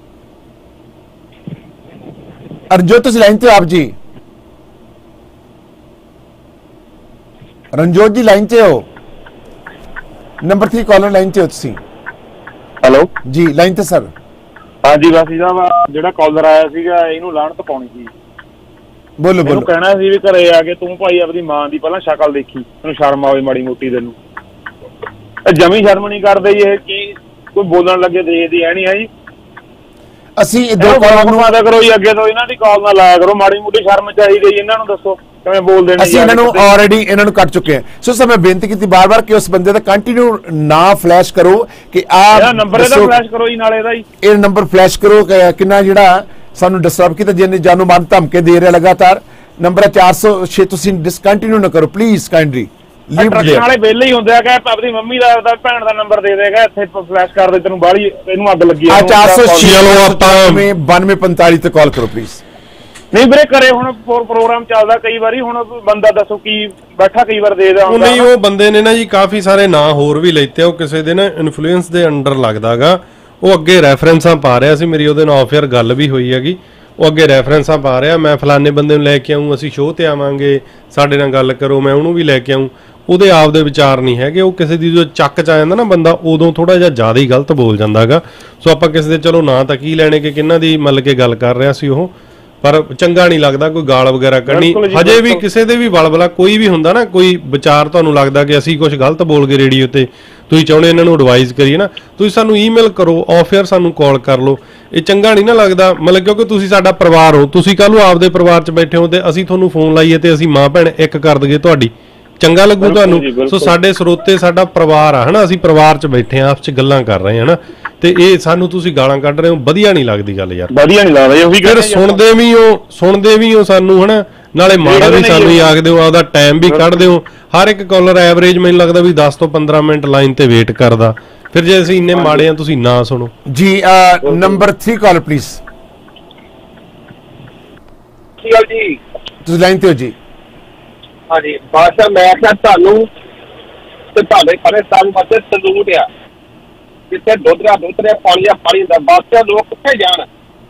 ਰਣਜੋਤ ਤੁਸੀਂ ਲਾਈਨ ਤੇ ਆਪ ਜੀ। ਰਣਜੋਤ ਜੀ ਲਾਈਨ ਤੇ ਹੋ, ਨੰਬਰ ਥ्री ਕਾਲਰ ਲਾਈਨ ਤੇ ਹੋ ਤੁਸੀਂ। ਹੈਲੋ ਜੀ ਲਾਈਨ ਤੇ ਸਰ। ਹਾਂਜੀ ਵਾਸੀ ਸਾਹਿਬ, ਜਿਹੜਾ ਕਾਲਰ ਆਇਆ ਸੀਗਾ ਇਹਨੂੰ ਲਾਹਣਤ ਪਾਉਣੀ ਸੀ। ਬੋਲੋ ਬੋਲੋ। ਕਹਿਣਾ ਸੀ ਵੀ ਘਰੇ ਆ ਕੇ ਤੂੰ ਭਾਈ ਆਪਣੀ ਮਾਂ ਦੀ ਪਹਿਲਾਂ ਸ਼ਕਲ ਦੇਖੀ, ਤੈਨੂੰ ਸ਼ਰਮ ਆਵੇ ਮਾੜੀ ਮੋਟੀ, ਤੈਨੂੰ ਜਮੀ ਸ਼ਰਮ ਨਹੀਂ ਕਰਦੇ ਜੀ ਇਹ, ਕੀ ਕੋਈ ਬੋਲਣ ਲੱਗੇ ਦੇਖਦੀ ਐ ਨਹੀਂ ਹੈ ਜੀ। ਅਸੀਂ ਇਹ ਦੋ ਕਾਲਾਂ ਨੂੰ ਆਦਾ ਕਰੋ ਜੀ, ਅੱਗੇ ਤੋਂ ਇਹਨਾਂ ਦੀ ਕਾਲ ਨਾ ਲਾਇਆ ਕਰੋ, ਮਾੜੀ ਮੋਟੀ ਸ਼ਰਮ ਚਾਹੀਦੀ ਜੀ ਇਹਨਾਂ ਨੂੰ, ਦੱਸੋ ਕਿਵੇਂ ਬੋਲਦੇ ਨੇ। ਅਸੀਂ ਇਹਨਾਂ ਨੂੰ ਆਲਰੇਡੀ ਇਹਨਾਂ ਨੂੰ ਕੱਟ ਚੁੱਕੇ ਹਾਂ। ਸੋ ਸਰ ਮੈਂ ਬੇਨਤੀ ਕੀਤੀ ਬਾਰ-ਬਾਰ ਕਿ ਉਸ ਬੰਦੇ ਦਾ ਕੰਟੀਨਿਊ ਨਾ ਫਲੈਸ਼ ਕਰੋ ਕਿ ਆ ਨੰਬਰ ਇਹਦਾ ਫਲੈਸ਼ ਕਰੋ ਜੀ, ਨਾਲੇ ਇਹਦਾ ਜੀ ਇਹ ਨੰਬਰ ਫਲੈਸ਼ ਕਰੋ ਕਿੰਨਾ ਜਿਹੜਾ ਸਾਨੂੰ ਡਿਸਟਰਬ ਕੀਤਾ, ਜਿਹਨੇ ਜਾਨੂ ਮਾਨ ਧਮਕੇ ਦੇ ਰਿਹਾ ਲਗਾਤਾਰ। ਨੰਬਰ ਚਾਰ ਸੌ ਛੇ ਤੁਸੀਂ ਡਿਸਕੰਟੀਨਿਊ ਨਾ ਕਰੋ ਪਲੀਜ਼, ਕਾਈਂਡਲੀ ਲੀਵ ਟਰੱਕਾਂ ਵਾਲੇ ਵਿਹਲੇ ਹੀ ਹੁੰਦੇ ਆ ਕਿ ਆਪਣੀ ਮੰਮੀ ਦਾ ਦਾ ਭੈਣ ਦਾ ਨੰਬਰ ਦੇ ਦੇਗਾ, ਇੱਥੇ ਫਲੈਸ਼ ਕਰ ਦੇ, ਤੈਨੂੰ ਬਾਹਲੀ ਇਹਨੂੰ ਅੱਗ ਲੱਗੀ ਆ। ਚਾਰ ਸੌ ਛੇ ਬਾਨਵੇਂ ਪੰਤਾਲੀ ਤੇ ਕਾਲ ਕਰੋ ਪਲੀਜ਼। ਨਹੀਂ ਵੀਰੇ ਕਰੇ, ਹੁਣ ਪ੍ਰੋਗਰਾਮ ਚੱਲਦਾ ਕਈ ਵਾਰੀ, ਹੁਣ ਬੰਦਾ ਦੱਸੋ ਕੀ ਬੈਠਾ ਕਈ ਵਾਰ ਦੇ ਦਾ ਨਹੀਂ। ਉਹ ਬੰਦੇ ਨੇ ਨਾ ਜੀ ਕਾਫੀ ਸਾਰੇ ਨਾਂ ਹੋਰ ਵੀ ਲੈਤੇ, ਉਹ ਕਿਸੇ ਦੇ ਨਾ ਇਨਫਲੂਐਂਸ ਦੇ ਅੰਡਰ ਲੱਗਦਾਗਾ। ਉਹ ਅੱਗੇ ਰੈਫਰੈਂਸਾਂ ਪਾ ਰਿਹਾ ਸੀ, ਮੇਰੀ ਉਹਦੇ ਨਾਲ ਆਫ ਏਅਰ ਗੱਲ ਵੀ ਹੋਈ ਹੈਗੀ। ਉਹ ਅੱਗੇ ਰੈਫਰੈਂਸਾਂ ਪਾ ਰਿਹਾ, ਮੈਂ ਫਲਾਣੇ ਬੰਦੇ ਨੂੰ ਲੈ ਕੇ ਆਊਂ, ਅਸੀਂ ਸ਼ੋਅ ਤੇ ਆਵਾਂਗੇ, ਸਾਡੇ ਨਾਲ ਗੱਲ ਕਰੋ, ਮੈਂ ਉਹਨੂੰ ਵੀ ਲੈ ਕੇ ਆਊਂ। ਉਹਦੇ ਆਪ ਦੇ ਵਿਚਾਰ ਨਹੀਂ ਹੈਗੇ। ਉਹ ਕਿਸੇ ਦੀ ਜੋ ਚੱਕ ਚ ਆ ਜਾਂਦਾ ਨਾ ਬੰਦਾ, ਉਦੋਂ ਥੋੜਾ ਜਿਹਾ ਜ਼ਿਆਦਾ ਹੀ ਗਲਤ ਬੋਲ ਜਾਂਦਾ ਹੈਗਾ। ਸੋ ਆਪਾਂ ਕਿਸੇ ਦੇ ਚਲੋ ਨਾਂ ਤਾਂ ਕੀ ਲੈਣੇ ਕਿ ਕਿਹਨਾਂ ਦੀ ਮਤਲਬ ਕੇ ਗੱਲ ਕਰ ਰਿਹਾ ਸੀ ਉਹ, ਪਰ ਚੰਗਾ ਨਹੀਂ ਲੱਗਦਾ ਕੋਈ ਗਾਲ ਵਗੈਰਾ ਕੱਢਣੀ। ਹਜੇ ਵੀ ਕਿਸੇ ਦੇ ਵੀ ਬਲਬਲਾ ਕੋਈ ਵੀ ਹੁੰਦਾ ਨਾ, ਕੋਈ ਵਿਚਾਰ ਤੁਹਾਨੂੰ ਲੱਗਦਾ ਕਿ ਅਸੀਂ ਕੁਝ ਗਲਤ ਬੋਲ ਗਏ ਰੇਡੀਓ ਤੇ, ਤੁਸੀਂ ਚਾਹੁੰਦੇ ਇਹਨਾਂ ਨੂੰ ਐਡਵਾਈਜ਼ ਕਰੀਏ ਨਾ, ਤੁਸੀਂ ਸਾਨੂੰ ਈਮੇਲ ਕਰੋ, ਆਫ ਏਅਰ ਸਾਨੂੰ ਕਾਲ ਕਰ ਲਓ। ਇਹ ਚੰਗਾ ਨਹੀਂ ਨਾ ਲੱਗਦਾ, ਮਤਲਬ ਕਿਉਂਕਿ ਤੁਸੀਂ ਸਾਡਾ ਪਰਿਵਾਰ ਹੋ, ਤੁਸੀਂ ਕੱਲ ਨੂੰ ਆਪਦੇ ਪਰਿਵਾਰ 'ਚ ਬੈਠੇ ਹੋ ਤੇ ਅਸੀਂ ਤੁਹਾਨੂੰ ਫੋਨ ਲਾਈਏ ਤੇ ਅਸੀਂ ਮਾਂ ਭੈਣ ਇੱਕ ਕਰ ਦਈਏ ਤੁਹਾਡੀ, ਚੰਗਾ ਲੱਗੂ ਤੁਹਾਨੂੰ। ਸੋ ਸਾਡੇ ਸਰੋਤੇ ਸਾਡਾ ਪਰਿਵਾਰ ਆ ਹਨਾ, ਅਸੀਂ ਪਰਿਵਾਰ 'ਚ ਬੈਠੇ ਆ, ਆਪਸ 'ਚ ਗੱਲਾਂ ਕਰ ਰਹੇ ਹਨਾ, ਤੇ ਇਹ ਸਾਨੂੰ ਤੁਸੀਂ ਗਾਲਾਂ ਕੱਢ ਰਹੇ ਹੋ, ਵਧੀਆ ਨਹੀਂ ਲੱਗਦੀ ਗੱਲ ਯਾਰ, ਵਧੀਆ ਨਹੀਂ ਲੱਗਦਾ। ਉਹੀ ਫਿਰ ਸੁਣਦੇ ਵੀ ਹੋ ਸੁਣਦੇ ਵੀ ਹੋ ਸਾਨੂੰ ਹਨਾ, ਨਾਲੇ ਮਾੜਾ ਵੀ ਸਾਨੂੰ ਹੀ ਆਖਦੇ ਹੋ, ਆਪਦਾ ਟਾਈਮ ਵੀ ਕੱਢਦੇ ਹੋ। ਹਰ ਇੱਕ ਕਾਲਰ ਐਵਰੇਜ ਮੈਨੂੰ ਲੱਗਦਾ ਵੀ ਦਸ ਤੋਂ ਪੰਦਰਾਂ ਮਿੰਟ ਲਾਈਨ ਤੇ ਵੇਟ ਕਰਦਾ, ਫਿਰ ਜੇ ਅਸੀਂ ਇੰਨੇ ਮਾੜੇ ਆ ਤੁਸੀਂ ਨਾ ਸੁਣੋ ਜੀ। Number three caller please. ਕੀ ਗੱਲ ਜੀ, ਤੁਸੀਂ ਲਾਈਨ ਤੇ ਹੋ ਜੀ। ਹਾਂਜੀ ਬਾਦਸ਼ਾਹ, ਮੈਂ ਕਿਹਾ ਤੁਹਾਨੂੰ ਤੇ ਤੁਹਾਡੇ ਸਾਰੇ ਸਾਲ ਵਾਸਤੇ ਸਲੂਟ ਆ, ਜਿੱਥੇ ਦੁੱਧ ਦਾ ਦੁੱਧ ਰਿਹਾ, ਪਾਣੀ ਦਾ ਪਾਣੀ ਦਾ। ਬਾਦਸ਼ਾਹ ਲੋਕ ਕਿੱਥੇ ਜਾਣ?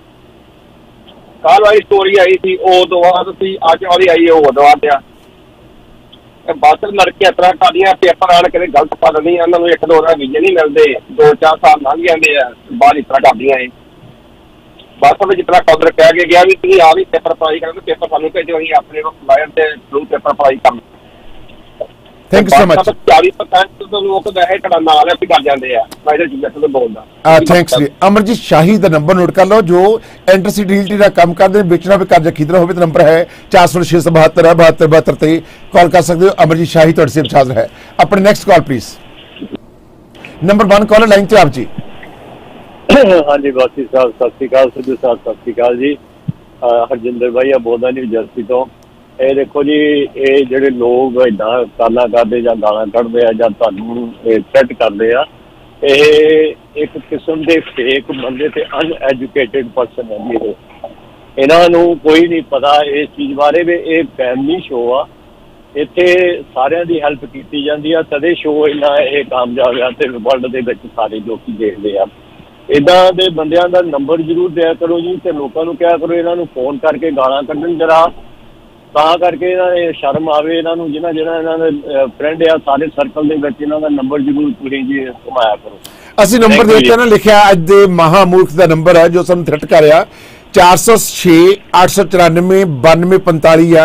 ਕੱਲ ਵਾਲੀ ਸਟੋਰੀ ਆਈ ਸੀ, ਉਹ ਦਵਾ ਤੁਸੀਂ ਅੱਜ ਵਾਲੀ ਆਈ ਉਹ ਦਵਾ ਦਿਆ। ਬਾਦਸ਼ਾਹ ਲੜਕੇ ਇਸ ਤਰ੍ਹਾਂ ਕਰਦੀਆਂ, ਪੇਪਰ ਆਣ ਕੇ ਗਲਤ ਪਾ ਦਿੰਦੀਆਂ, ਇਹਨਾਂ ਨੂੰ ਇੱਕ ਦੋ ਦਿਨ ਵੀਜ਼ੇ ਨਹੀਂ ਮਿਲਦੇ, ਦੋ ਚਾਰ ਸਾਲ ਲੰਘ ਜਾਂਦੇ ਆ, ਬਾਹਰ ਇਸ ਤਰ੍ਹਾਂ ਕਰਦੀਆਂ ਇਹ। ਬਾਦਸ਼ਾਹ ਨੇ ਜਿਤਨਾ ਕਾਦਰ ਕਹਿ ਕੇ ਗਿਆ ਵੀ ਤੁਸੀਂ ਆ ਵੀ ਪੇਪਰ ਅਪਲਾਈ ਕਰਨ, ਪੇਪਰ ਸਾਨੂੰ ਭੇਜੋ, ਅਸੀਂ ਆਪਣੇ ਕੋਲ ਲਾਇਰ ਦੇ ਥਰੂ ਪੇਪਰ ਅਪਲਾਈ ਕਰਨ। Thank you so much. ਚਾਲੀ ਪਰਸੈਂਟ ਤੋਂ ਲੋਕ ਵੈਸੇ ਤੁਹਾਡਾ ਨਾਲ ਵੀ ਕਰ ਜਾਂਦੇ ਆ, ਮੈਂ ਇਹਦੇ ਜਿੱਦਾਂ ਤੋਂ ਬੋਲਦਾ। ਥੈਂਕਸ ਜੀ। ਅਮਰਜੀਤ ਸ਼ਾਹੀ ਦਾ ਨੰਬਰ ਨੋਟ ਕਰ ਲਓ, ਜੋ ਐਂਟਰਸਿਟੀ ਰੀਅਲਟੀ ਦਾ ਕੰਮ ਕਰਦੇ ਨੇ, ਵੇਚਣਾ ਵੀ ਕਰਜ਼ਾ ਖਰੀਦਣਾ ਹੋਵੇ ਤਾਂ ਨੰਬਰ ਹੈ ਚਾਰ ਸੌ ਛੇ ਸੌ ਬਹੱਤਰ ਬਹੱਤਰ ਬਹੱਤਰ ਤੇ ਕਾਲ ਕਰ ਸਕਦੇ ਹੋ। ਅਮਰਜੀਤ ਸ਼ਾਹੀ ਤੁਹਾਡੇ ਸੇਵ ਹਾਜ਼ਰ ਹੈ। ਆਪਣੇ next call please. Number one caller line ਤੇ ਆਪ ਜੀ। ਹਾਂਜੀ ਬਾਸੀ ਸਾਹਿਬ ਸਤਿ ਸ਼੍ਰੀ ਅਕਾਲ, ਸਿੱਧੂ ਸਾਹਿਬ ਸਤਿ ਸ਼੍ਰੀ ਅਕਾਲ ਜੀ। ਹਰਜਿੰਦਰ ਭਾਈ ਆ ਬੋਲਦਾ ਨਿਊ ਜਰਸੀ ਤੋਂ। ਇਹ ਦੇਖੋ ਜੀ, ਇਹ ਜਿਹੜੇ ਲੋਕ ਏਦਾਂ ਗਾਲਾਂ ਕਰਦੇ ਜਾਂ ਗਾਲਾਂ ਕੱਢਦੇ ਆ ਜਾਂ ਤੁਹਾਨੂੰ ਥ੍ਰੈਟ ਕਰਦੇ ਆ, ਇਹ ਇੱਕ ਕਿਸਮ ਦੇ ਫੇਕ ਬੰਦੇ ਤੇ ਅਨਐਜੂਕੇਟਿਡ ਪਰਸਨ ਹੈ ਜੀ। ਇਹਨਾਂ ਨੂੰ ਕੋਈ ਨਹੀਂ ਪਤਾ ਇਸ ਚੀਜ਼ ਬਾਰੇ ਵੀ ਇਹ ਫੈਮਿਲੀ ਸ਼ੋਅ ਆ, ਇੱਥੇ ਸਾਰਿਆਂ ਦੀ ਹੈਲਪ ਕੀਤੀ ਜਾਂਦੀ ਆ, ਤਦੇ ਸ਼ੋਅ ਇੰਨਾ ਇਹ ਕਾਮਯਾਬ ਆ ਤੇ ਵਰਲਡ ਦੇ ਵਿੱਚ ਸਾਰੇ ਲੋਕੀ ਦੇਖਦੇ ਆ। ਇੱਦਾਂ ਦੇ ਬੰਦਿਆਂ ਦਾ ਨੰਬਰ ਜ਼ਰੂਰ ਦਿਆ ਕਰੋ ਜੀ, ਤੇ ਲੋਕਾਂ ਨੂੰ ਕਿਹਾ ਕਰੋ ਇਹਨਾਂ ਨੂੰ ਫੋਨ ਕਰਕੇ ਗਾਲਾਂ ਕੱਢਣ ਜਰਾ, ਤਾਂ ਕਰਕੇ ਇਹਨਾਂ ਨੇ ਸ਼ਰਮ ਆਵੇ। ਇਹਨਾਂ ਨੂੰ ਜਿਹਨਾਂ ਜਿਹਨਾਂ ਇਹਨਾਂ ਦੇ ਫਰੈਂਡ ਆ ਸਾਰੇ ਸਰਕਲ ਦੇ ਵਿੱਚ, ਇਹਨਾਂ ਦਾ ਨੰਬਰ ਜ਼ਰੂਰ ਤੁਸੀਂ ਜੀ ਘੁਮਾਇਆ ਕਰੋ। ਅਸੀਂ ਨੰਬਰ ਦੇ ਉੱਤੇ ਨਾ ਲਿਖਿਆ ਅੱਜ ਦੇ ਮਹਾਮੂਰਖ ਦਾ ਨੰਬਰ ਹੈ ਜੋ ਸਾਨੂੰ ਥ੍ਰੈਟ ਕਰ ਰਿਹਾ, ਚਾਰ ਸੌ ਛੇ ਅੱਠ ਸੌ ਚੁਰਾਨਵੇਂ ਬਾਨਵੇਂ ਪੰਤਾਲੀ ਆ।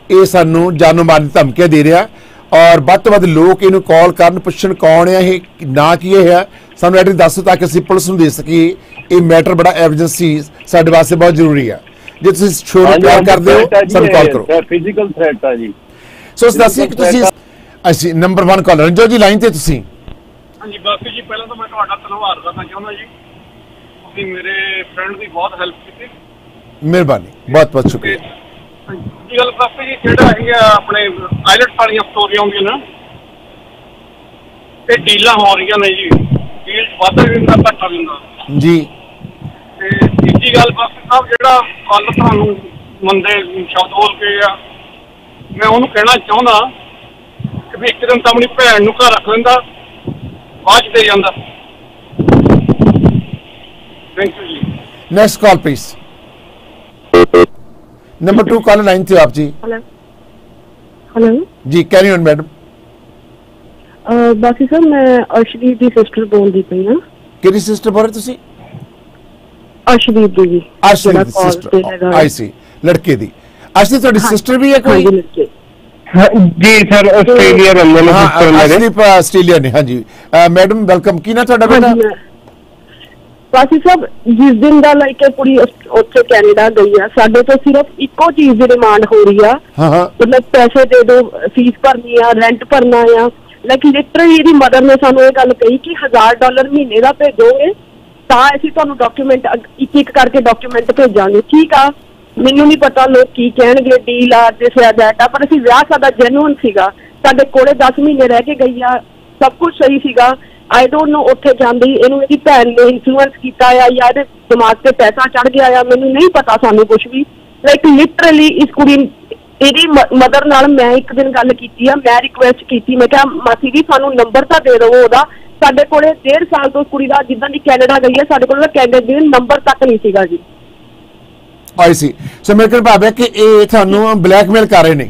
ਇਹ ਸਾਨੂੰ ਜਾਨੋਂ ਮਾਰਨ ਦੀ ਧਮਕੀਆਂ ਦੇ ਰਿਹਾ ਔਰ ਵੱਧ ਤੋਂ ਵੱਧ ਲੋਕ ਇਹਨੂੰ ਕਾਲ ਕਰਨ ਪੁੱਛਣ ਕੌਣ ਹੈ ਇਹ ਨਾ ਕੀ ਇਹ ਹੈ ਸਾਨੂੰ ਐਡਰੈਸ ਦੱਸੋ ਤਾਂ ਕਿ ਅਸੀਂ ਪੁਲਿਸ ਨੂੰ ਦੇ ਸਕੀਏ ਇਹ ਮੈਟਰ ਬੜਾ ਐਮਰਜੈਂਸੀ ਸਾਡੇ ਵਾਸਤੇ ਬਹੁਤ ਜ਼ਰੂਰੀ ਹੈ ਜੇ ਤੁਸੀਂ ਸ਼ੋਅ ਨੂੰ ਪਿਆਰ ਕਰਦੇ ਹੋ ਸਾਨੂੰ ਕਾਲ ਕਰੋ ਫਿਜ਼ੀਕਲ ਥ੍ਰੈਟ ਆ ਜੀ ਸੋ ਦੱਸਿਏ ਕਿ ਤੁਸੀਂ ਅਸੀਂ ਨੰਬਰ ਇੱਕ ਕਾਲਰ ਰਣਜੋਤ ਜੀ ਲਾਈਨ ਤੇ ਤੁਸੀਂ ਹਾਂਜੀ ਬਾਕੀ ਜੀ ਪਹਿਲਾਂ ਤਾਂ ਮੈਂ ਤੁਹਾਡਾ ਧੰਨਵਾਦ ਕਰਨਾ ਚਾਹੁੰਦਾ ਜੀ ਤੁਸੀਂ ਮੇਰੇ ਫਰੈਂਡ ਦੀ ਬਹੁਤ ਹੈਲਪ ਕੀਤੀ ਮਿਹਰਬਾਨੀ ਬਹੁਤ ਬਹੁਤ ਸ਼ੁਕਰੀਆ ਜੀ ਗੱਲ ਬਾਕੀ ਜੀ ਜਿਹੜਾ ਇਹ ਆਪਣੇ ਆਈਲੈਟਸ ਵਾਲੀਆਂ ਸਟੋਰੀਆਂ ਹੁੰਦੀਆਂ ਨਾ ਇਹ ਡੀਲਾਂ ਹੋ ਰਹੀਆਂ ਨੇ ਜੀ ਡੀਲ ਵਾਧਾ ਵੀ ਹੁੰਦਾ ਘਾਟਾ ਵੀ ਹੁੰਦਾ ਜੀ ਤੇ ਤੀਜੀ ਗੱਲ ਬਾਕੀ ਸਾਹਿਬ ਜਿਹੜਾ ਕੱਲ ਤੁਹਾਨੂੰ ਮੰਦੇ ਸ਼ਬਦ ਬੋਲ ਕੇ ਆ ਮੈਂ ਉਹਨੂੰ ਕਹਿਣਾ ਚਾਹੁੰਦਾ ਕਿ ਵੀ ਇੱਕ ਦਿਨ ਤਾਂ ਆਪਣੀ ਭੈਣ ਨੂੰ ਘਰ ਰੱਖ ਲੈਂਦਾ ਬਾਅਦ ਚ ਦੇ ਜਾਂਦਾ ਥੈਂਕ ਯੂ ਜੀ next call please number two caller line थे आप जी हेलो हेलो जी कैरी ऑन मैडम बाकी सर मैं अर्शदीप ਦੀ ਸਿਸਟਰ ਬੋਲਦੀ ਪਈ ਹਾਂ ਕਿਹੜੀ ਸਿਸਟਰ ਬੋਲ ਰਹੇ ਤੁਸੀਂ अर्शदीप ਦੀ अर्शदीप ਦੀ ਸਿਸਟਰ ਆਈ ਸੀ ਲੜਕੇ ਦੀ अर्शदीप ਤੁਹਾਡੀ ਸਿਸਟਰ ਵੀ ਹੈ ਕੋਈ ਜੀ ਸਰ ਆਸਟ੍ਰੇਲੀਆ ਰਹਿੰਦੇ ਨੇ ਸਿਸਟਰ ਮੇਰੇ अर्शदीप ਆਸਟ੍ਰੇਲੀਆ ਨੇ ਹਾਂਜੀ ਮੈਡਮ ਵੈਲਕਮ ਕੀ ਨਾ ਤੁਹਾਡਾ ਬੇਟਾ ਬਾਕੀ ਸਭ ਜਿਸ ਦਿਨ ਦਾ ਲਾਈਕ ਇਹ ਕੁੜੀ ਉੱਥੇ ਕੈਨੇਡਾ ਗਈ ਆ ਸਾਡੇ ਤੋਂ ਸਿਰਫ ਇੱਕੋ ਚੀਜ਼ ਦੀ ਡਿਮਾਂਡ ਹੋ ਰਹੀ ਆ ਮਤਲਬ ਪੈਸੇ ਦੇ ਦਿਓ ਫੀਸ ਭਰਨੀ ਆ ਰੈਂਟ ਭਰਨਾ ਆ ਲੇਕਿਨ ਲਿਟਰਲੀ ਇਹਦੀ ਮਦਰ ਨੇ ਸਾਨੂੰ ਇਹ ਗੱਲ ਕਹੀ ਕਿ ਹਜ਼ਾਰ ਡਾਲਰ ਮਹੀਨੇ ਦਾ ਭੇਜੋਗੇ ਤਾਂ ਅਸੀਂ ਤੁਹਾਨੂੰ ਡਾਕੂਮੈਂਟ ਇੱਕ ਇੱਕ ਕਰਕੇ ਡਾਕੂਮੈਂਟ ਭੇਜਾਂਗੇ ਠੀਕ ਆ ਮੈਨੂੰ ਨਹੀਂ ਪਤਾ ਲੋਕ ਕੀ ਕਹਿਣਗੇ ਡੀਲ ਆ ਦਿਸ ਆ ਦੈਟ ਆ ਪਰ ਅਸੀਂ ਵਿਆਹ ਸਾਡਾ ਜੈਨੂਅਨ ਸੀਗਾ ਸਾਡੇ ਕੋਲੇ ਦਸ ਮਹੀਨੇ ਰਹਿ ਕੇ ਗਈ ਆ ਸਭ ਕੁਝ ਸਹੀ ਸੀਗਾ ਆਈ ਡੋਂਟ ਨੋ ਉੱਥੇ ਜਾਂਦੀ ਇਹਨੂੰ ਇਹਦੀ ਭੈਣ ਨੇ ਇਨਫਲੂਐਂਸ ਕੀਤਾ ਆ ਜਾਂ ਇਹਦੇ ਦਿਮਾਗ ਤੇ ਪੈਸਾ ਚੜ ਗਿਆ ਆ ਮੈਨੂੰ ਨਹੀਂ ਪਤਾ ਸਾਨੂੰ ਕੁਝ ਵੀ ਲਾਈਕ ਲਿਟਰਲੀ ਇਸ ਕੁੜੀ ਇਹਦੀ ਮਦਰ ਨਾਲ ਮੈਂ ਇੱਕ ਦਿਨ ਗੱਲ ਕੀਤੀ ਆ ਮੈਂ ਰਿਕੁਐਸਟ ਕੀਤੀ ਮੈਂ ਕਿਹਾ ਮਾਸੀ ਜੀ ਸਾਨੂੰ ਨੰਬਰ ਤਾਂ ਦੇ ਦਿਓ ਉਹਦਾ ਸਾਡੇ ਕੋਲੇ ਡੇਢ ਸਾਲ ਤੋਂ ਕੁੜੀ ਦਾ ਜਿੱਦਾਂ ਦੀ ਕੈਨੇਡਾ ਗਈ ਆ ਸਾਡੇ ਕੋਲ ਕੈਨੇਡਾ ਦੇ ਨੰਬਰ ਤੱਕ ਨਹੀਂ ਸੀਗਾ ਜੀ ਆਈ ਸੀ ਸੋ ਮੇਰੇ ਕੋਲ ਭਾਵੇਂ ਕਿ ਇਹ ਤੁਹਾਨੂੰ ਬਲੈਕਮੇਲ ਕਰ ਰਹੇ ਨੇ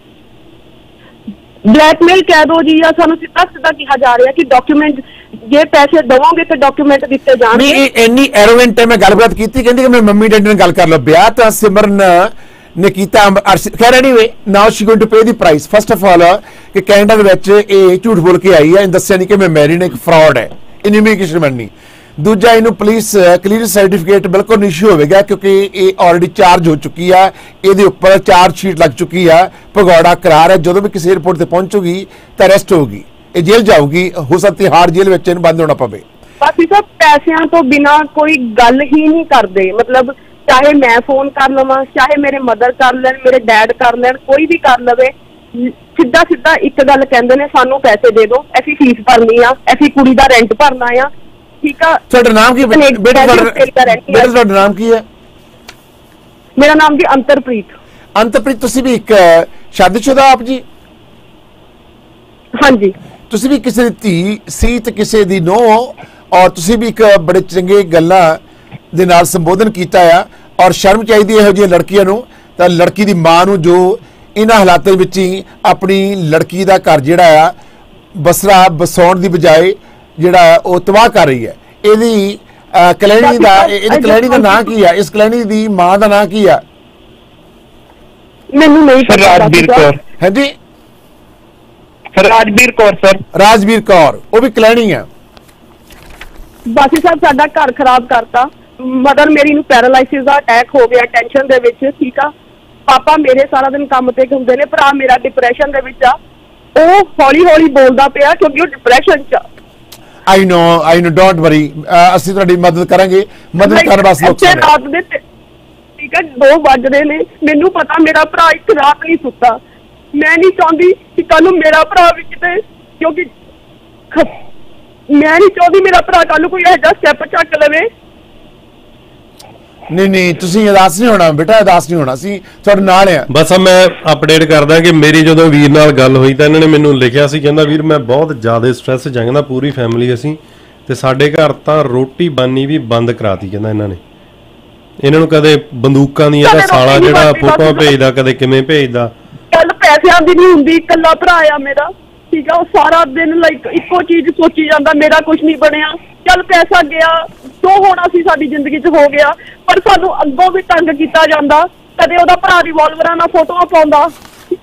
ਬਲੈਕਮੇਲ ਕਹਿ ਦੋ ਜੀ ਜਾਂ ਸਾਨੂੰ ਸਿੱਧਾ ਸਿੱਧਾ ਕਿਹਾ ਜਾ ਰਿਹਾ ਕਿ ਡਾਕੂਮੈਂਟ ਜੇ ਪੈਸੇ ਦਵੋਗੇ ਤੇ ਡਾਕੂਮੈਂਟ ਦਿੱਤੇ ਜਾਣਗੇ ਨਹੀਂ ਇਹ ਇੰਨੀ ਐਰੋਗੈਂਟ ਹੈ ਮੈਂ ਗੱਲਬਾਤ ਕੀਤੀ ਕਹਿੰਦੀ ਕਿ ਮੈਂ ਮੰਮੀ ਡੈਡੀ ਨਾਲ ਗੱਲ ਕਰ ਲਓ ਵਿਆਹ ਤਾਂ ਸਿਮਰਨ ਨੇ ਕੀਤਾ ਖੈਰ anyway now she going to pay the price first of all ਕਿ ਕੈਨੇਡਾ ਦੇ ਵਿੱਚ ਇਹ ਝੂਠ ਬੋਲ ਕੇ ਆਈ ਹੈ ਇਹ ਦੱਸਿਆ ਨਹੀਂ ਕਿ ਮੈਂ ਮੈਰਿਡ ਇੱਕ ਫਰਾਡ ਹੈ ਇਨਵੈਸਟੀਗੇਸ਼ਨ ਬਣਨੀ ਦੂਜਾ ਇਹਨੂੰ ਪੁਲਿਸ ਕਲੀਅਰੈਂਸ ਸਰਟੀਫਿਕੇਟ ਬਿਲਕੁਲ ਇਸ਼ੂ ਹੋਵੇਗਾ ਕਿਉਂਕਿ ਇਹ ਆਲਰੇਡੀ ਚਾਰਜ ਹੋ ਚੁੱਕੀ ਆ ਇਹਦੇ ਉੱਪਰ ਚਾਰਜ ਸ਼ੀਟ ਲੱਗ ਚੁੱਕੀ ਆ ਭਗੌੜਾ ਕਰਾਰ ਹੈ ਜਦੋਂ ਵੀ ਕਿਸੇ 에ਅਰਪੋਰਟ ਤੇ ਪਹੁੰਚੂਗੀ ਤਾਂ ਅਰੈਸਟ ਹੋਊਗੀ ਇਹ ਜੇਲ੍ਹ ਜਾਊਗੀ ਹੋ ਸਕਦੀ ਹਾਰ ਜੇਲ੍ਹ ਵਿੱਚ ਇਹਨੂੰ ਬੰਦ ਹੋਣਾ ਪਵੇ ਬਾਕੀ ਸਭ ਪੈਸਿਆਂ ਤੋਂ ਬਿਨਾ ਕੋਈ ਗੱਲ ਹੀ ਨਹੀਂ ਕਰਦੇ ਮਤਲਬ ਚਾਹੇ ਮੈਂ ਫੋਨ ਕਰ ਲਵਾਂ ਚਾਹੇ ਮੇਰੇ ਮਦਰ ਕਰ ਲੈਣ ਮੇਰੇ ਡੈਡ ਕਰ ਲੈਣ ਕੋਈ ਵੀ ਕਰ ਲਵੇ ਸਿੱਧਾ ਸਿੱਧਾ ਇੱਕ ਗੱਲ ਕਹਿੰਦੇ ਨੇ ਸਾਨੂੰ ਪੈਸੇ ਦੇ ਦਿਓ ਅਸੀਂ ਫੀਸ ਭਰਨੀ ਆ ਅਸੀਂ ਕੁੜੀ ਦਾ ਰੈਂਟ ਭਰਨਾ ਆ ਠੀਕ ਆ ਤੁਹਾਡਾ ਨਾਮ ਕੀ ਬੇਟਾ ਤੁਹਾਡਾ ਨਾਮ ਕੀ ਹੈ ਮੇਰਾ ਨਾਮ ਜੀ ਅੰਤਰਪ੍ਰੀਤ ਅੰਤਰਪ੍ਰੀਤ ਤੁਸੀਂ ਵੀ ਇੱਕ ਸ਼ਾਦੀशुदा ਆਪ ਜੀ ਹਾਂਜੀ ਤੁਸੀਂ ਵੀ ਕਿਸੇ ਦੀ ਧੀ ਸੀ ਤੇ ਕਿਸੇ ਦੀ ਨੂੰਹ ਔਰ ਤੁਸੀਂ ਵੀ ਇੱਕ ਬੜੇ ਚੰਗੇ ਗੱਲਾਂ ਦੇ ਨਾਲ ਸੰਬੋਧਨ ਕੀਤਾ ਆ ਔਰ ਸ਼ਰਮ ਚਾਹੀਦੀ ਇਹੋ ਜਿਹੀਆਂ ਲੜਕੀਆਂ ਨੂੰ ਤਾਂ ਲੜਕੀ ਦੀ ਮਾਂ ਨੂੰ ਜੋ ਇਹਨਾਂ ਹਾਲਾਤਾਂ ਵਿੱਚ ਹੀ ਆਪਣੀ ਲੜਕੀ ਦਾ ਘਰ ਜਿਹੜਾ ਆ ਬਸਰਾ ਬਸਾਉਣ ਦੀ ਬਜਾਏ ਜਿਹੜਾ ਉਹ ਤਬਾਹ ਕਰ ਰਹੀ ਹੈ ਇਹਦੀ ਕਲੈਣੀ ਦਾ ਇਹਦੀ ਕਲੈਣੀ ਦਾ ਨਾਂ ਕੀ ਆ ਇਸ ਕਲੈਣੀ ਦੀ ਮਾਂ ਦਾ ਨਾਂ ਕੀ ਆ ਮੈਨੂੰ ਨਹੀਂ ਪਤਾ ਰਾਜਵੀਰ ਕੌਰ ਹਾਂਜੀ ਸਰ ਰਾਜਵੀਰ ਕੌਰ ਸਰ ਰਾਜਵੀਰ ਕੌਰ ਉਹ ਵੀ ਕਲੈਣੀ ਆ ਬਾਕੀ ਸਾਹਿਬ ਸਾਡਾ ਘਰ ਖਰਾਬ ਕਰਤਾ ਮਦਰ ਮੇਰੀ ਨੂੰ ਪੈਰਾਲਾਈਸਿਸ ਦਾ ਅਟੈਕ ਹੋ ਗਿਆ ਟੈਨਸ਼ਨ ਦੇ ਵਿੱਚ ਠੀਕ ਆ ਪਾਪਾ ਮੇਰੇ ਸਾਰਾ ਦਿਨ ਕੰਮ ਤੇ ਹੁੰਦੇ ਨੇ ਭਰਾ ਮੇਰਾ ਡਿਪਰੈਸ਼ਨ ਦੇ ਵਿੱਚ ਆ ਉਹ ਹੌਲੀ ਹੌਲੀ ਬੋਲਦਾ ਪਿਆ ਕਿਉਂਕਿ ਉਹ ਡਿਪਰੈਸ਼ਨ ਚ ਆਈ ਨੋ ਆਈ ਨੋ ਡੋਂਟ ਵਰੀ ਅਸੀਂ ਤੁਹਾਡੀ ਮਦਦ ਕਰਾਂਗੇ ਮਦਦ ਕਰਨ ਵਾਸਤੇ ਲੋਕ ਸਾਰੇ ਰਾਤ ਦੇ ਠੀਕ ਹੈ ਦੋ ਵੱਜਦੇ ਨੇ ਮੈਨੂੰ ਪਤਾ ਮੇਰਾ ਭਰਾ ਇੱਕ ਰਾਤ ਨਹੀਂ ਸੁੱਤਾ ਮੈਂ ਨਹੀਂ ਚਾਹੁੰਦੀ ਕਿ ਕੱਲ ਨੂੰ ਮੇਰਾ ਭਰਾ ਵੀ ਕਿਤੇ ਕਿਉਂਕਿ ਮੈਂ ਨਹੀਂ ਚਾਹੁੰਦੀ ਮੇਰਾ ਭਰਾ ਕੱਲ ਨੂੰ ਕੋਈ ਇਹੋ ਜਿਹਾ ਸਟੈਪ ਚੱਕ ਲਵੇ ਨਹੀਂ ਨਹੀਂ ਤੁਸੀਂ ਉਦਾਸ ਨਹੀਂ ਹੋਣਾ ਬੇਟਾ ਉਦਾਸ ਨਹੀਂ ਹੋਣਾ ਸੀ ਤੁਹਾਡੇ ਨਾਲ ਆ ਬਸ ਮੈਂ ਅਪਡੇਟ ਕਰਦਾ ਕਿ ਮੇਰੀ ਜਦੋਂ ਵੀਰ ਨਾਲ ਗੱਲ ਹੋਈ ਤਾਂ ਇਹਨਾਂ ਨੇ ਮੈਨੂੰ ਲਿਖਿਆ ਸੀ ਕਹਿੰਦਾ ਵੀਰ ਮੈਂ ਬਹੁਤ ਜ਼ਿਆਦਾ ਸਟ੍ਰੈਸ ਚ ਕਹਿੰਦਾ ਪੂਰੀ ਫੈਮਿਲੀ ਅਸੀਂ ਤੇ ਸਾਡੇ ਘਰ ਤਾਂ ਰੋਟੀ ਬਾਨੀ ਵੀ ਬੰਦ ਕਰਾਤੀ ਕਹਿੰਦਾ ਇਹਨਾਂ ਨੇ ਇਹਨਾਂ ਨੂੰ ਕਦੇ ਬੰਦੂਕਾਂ ਦੀਆਂ ਦਾ ਸਾਲਾ ਜਿਹੜਾ ਫੋਟੋਆਂ ਭੇਜਦਾ ਕਦੇ ਕਿਵੇਂ ਭੇਜਦਾ ਗੱਲ ਪੈਸਿਆਂ ਦੀ ਨਹੀਂ ਹੁੰਦੀ ਇਕੱਲਾ ਭਰਾ ਆ ਮੇਰਾ ਠੀਕ ਆ ਉਹ ਸਾਰਾ ਦਿਨ ਲਾਈਕ ਇੱਕੋ ਚੀਜ਼ ਸੋਚੀ ਜਾਂਦਾ ਮੇਰਾ ਕੁਝ ਨਹੀਂ ਬਣਿਆ ਚੱਲ ਪੈਸਾ ਗਿਆ ਜੋ ਹੋਣਾ ਸੀ ਸਾਡੀ ਜ਼ਿੰਦਗੀ 'ਚ ਹੋ ਗਿਆ ਪਰ ਸਾਨੂੰ ਅੱਗੋਂ ਵੀ ਤੰਗ ਕੀਤਾ ਜਾਂਦਾ ਕਦੇ ਉਹਦਾ ਭਰਾ ਰਿਵਾਲਵਰਾਂ ਨਾਲ ਫੋਟੋਆਂ ਪਾਉਂਦਾ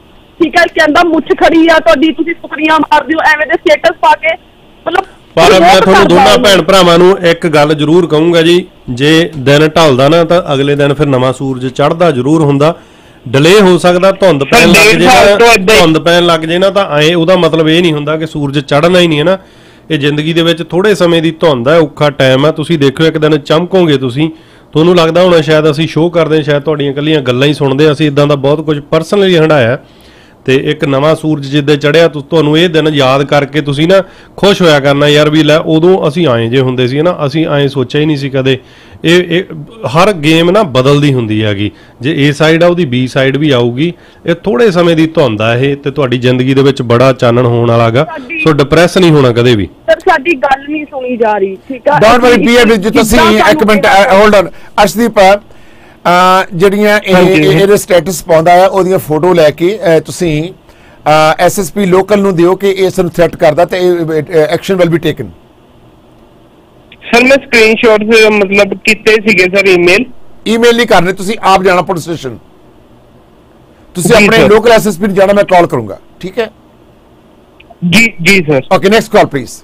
ਠੀਕ ਹੈ, ਕਹਿੰਦਾ ਮੁੱਛ ਖੜੀ ਆ ਤੁਹਾਡੀ, ਤੁਸੀਂ ਫੁਕਰੀਆਂ ਮਾਰਦੇ ਹੋ ਐਵੇਂ ਦੇ ਸਟੇਟਸ ਪਾ ਕੇ, ਮਤਲਬ। ਪਰ ਮੈਂ ਤੁਹਾਨੂੰ ਦੋਨਾਂ ਭੈਣ ਭਰਾਵਾਂ ਨੂੰ ਇੱਕ ਗੱਲ ਜ਼ਰੂਰ ਕਹੂੰਗਾ ਜੀ, ਜੇ ਦਿਨ ਢਲਦਾ ਨਾ ਤਾਂ ਅਗਲੇ ਦਿਨ ਫਿਰ ਨਵਾਂ ਸੂਰਜ ਚੜ੍ਹਦਾ ਜ਼ਰੂਰ ਹੁੰਦਾ। ਡਿਲੇ ਹੋ ਸਕਦਾ, ਧੁੰਦ ਪੈਣ ਲੱਗ ਜੇ ਨਾ, ਧੁੰਦ ਪੈਣ ਲੱਗ ਜੇ ਨਾ ਤਾਂ ਐ ਉਹਦਾ ਮਤਲਬ ਇਹ ਨਹੀਂ ਹੁੰਦਾ ਕਿ ਸੂਰਜ ਚੜ੍ਹਨਾ ਹੀ ਨਹੀਂ ਹੈ ਨਾ। ਇਹ ਜ਼ਿੰਦਗੀ ਦੇ ਵਿੱਚ ਥੋੜੇ ਸਮੇਂ ਦੀ ਧੁੰਦ ਹੈ, ਔਖਾ ਟਾਈਮ ਹੈ। ਤੁਸੀਂ ਦੇਖੋ ਇੱਕ ਦਿਨ ਚਮਕੋਗੇ, ਤੁਸੀਂ ਤੁਹਾਨੂੰ ਲੱਗਦਾ ਹੋਣਾ ਸ਼ਾਇਦ ਅਸੀਂ ਸ਼ੋਅ ਕਰਦੇ ਹਾਂ, ਸ਼ਾਇਦ ਤੁਹਾਡੀਆਂ ਇਕੱਲੀਆਂ ਗੱਲਾਂ ਹੀ ਸੁਣਦੇ, ਅਸੀਂ ਇਦਾਂ ਦਾ ਬਹੁਤ ਕੁਝ ਪਰਸਨਲੀ ਹੰਢਾਇਆ। ਤੇ ਇੱਕ ਨਵਾਂ ਸੂਰਜ ਜਿੱਦਾਂ ਚੜ੍ਹਿਆ ਤੁਹਾਨੂੰ ਇਹ ਦਿਨ ਯਾਦ ਕਰਕੇ ਤੁਸੀਂ ਨਾ ਖੁਸ਼ ਹੋਇਆ ਕਰਨਾ ਯਾਰ ਵੀ ਲੈ ਉਦੋਂ ਅਸੀਂ ਆਏ ਜੇ ਹੁੰਦੇ ਸੀ ਨਾ, ਅਸੀਂ ਐਂ ਸੋਚਿਆ ਹੀ ਨਹੀਂ ਸੀ ਕਦੇ। ਇਹ ਇਹ ਹਰ ਗੇਮ ਨਾ ਬਦਲਦੀ ਹੁੰਦੀ ਹੈਗੀ, ਜੇ ਏ ਸਾਈਡ ਆ ਉਹਦੀ ਬੀ ਸਾਈਡ ਵੀ ਆਊਗੀ। ਇਹ ਥੋੜੇ ਸਮੇਂ ਦੀ ਧੁੰਦ ਆ ਇਹ, ਤੇ ਤੁਹਾਡੀ ਜ਼ਿੰਦਗੀ ਦੇ ਵਿੱਚ ਬੜਾ ਚਾਨਣ ਹੋਣ ਵਾਲਾ ਗਾ, ਸੋ ਡਿਪਰੈਸ ਨਹੀਂ ਹੋਣਾ ਕਦੇ ਵੀ। ਸਰ ਸਾਡੀ ਗੱਲ ਨਹੀਂ ਸੁਣੀ ਜਾ ਰਹੀ, ਠੀਕ ਆ। ਡੋਂਟ ਵਰੀ ਪੀਏ ਵਿੱਚ ਤੁਸੀਂ ਇੱਕ ਮਿੰਟ ਹੋਲਡ ਔਨ। ਅਰਸ਼ਦੀਪ ਜਿਹੜੀਆਂ ਇਹਦੇ ਸਟੇਟਸ ਪਾਉਂਦਾ ਆ ਉਹਦੀਆਂ ਫੋਟੋ ਲੈ ਕੇ ਤੁਸੀਂ ਐਸਐਸਪੀ ਲੋਕਲ ਨੂੰ ਦਿਓ ਕਿ ਇਸ ਨੂੰ ਥ੍ਰੈਟ ਕਰਦਾ ਤੇ action will be taken. Sir ਮੈਂ ਸਕਰੀਨਸ਼ਾਟਸ ਮਤਲਬ ਕੀਤੇ ਸੀਗੇ ਸਰ, ਈਮੇਲ ਈਮੇਲ ਨਹੀਂ ਕਰਨੇ, ਤੁਸੀਂ ਆਪ ਜਾਣਾ ਪੁਲਿਸ ਸਟੇਸ਼ਨ, ਤੁਸੀਂ ਆਪਣੇ ਲੋਕਲ ਐਸਐਸਪੀ ਨੂੰ ਜਾਣਾ, ਮੈਂ ਕਾਲ ਕਰੂੰਗਾ, ਠੀਕ ਹੈ ਜੀ? ਜੀ sir. Okay, next call please.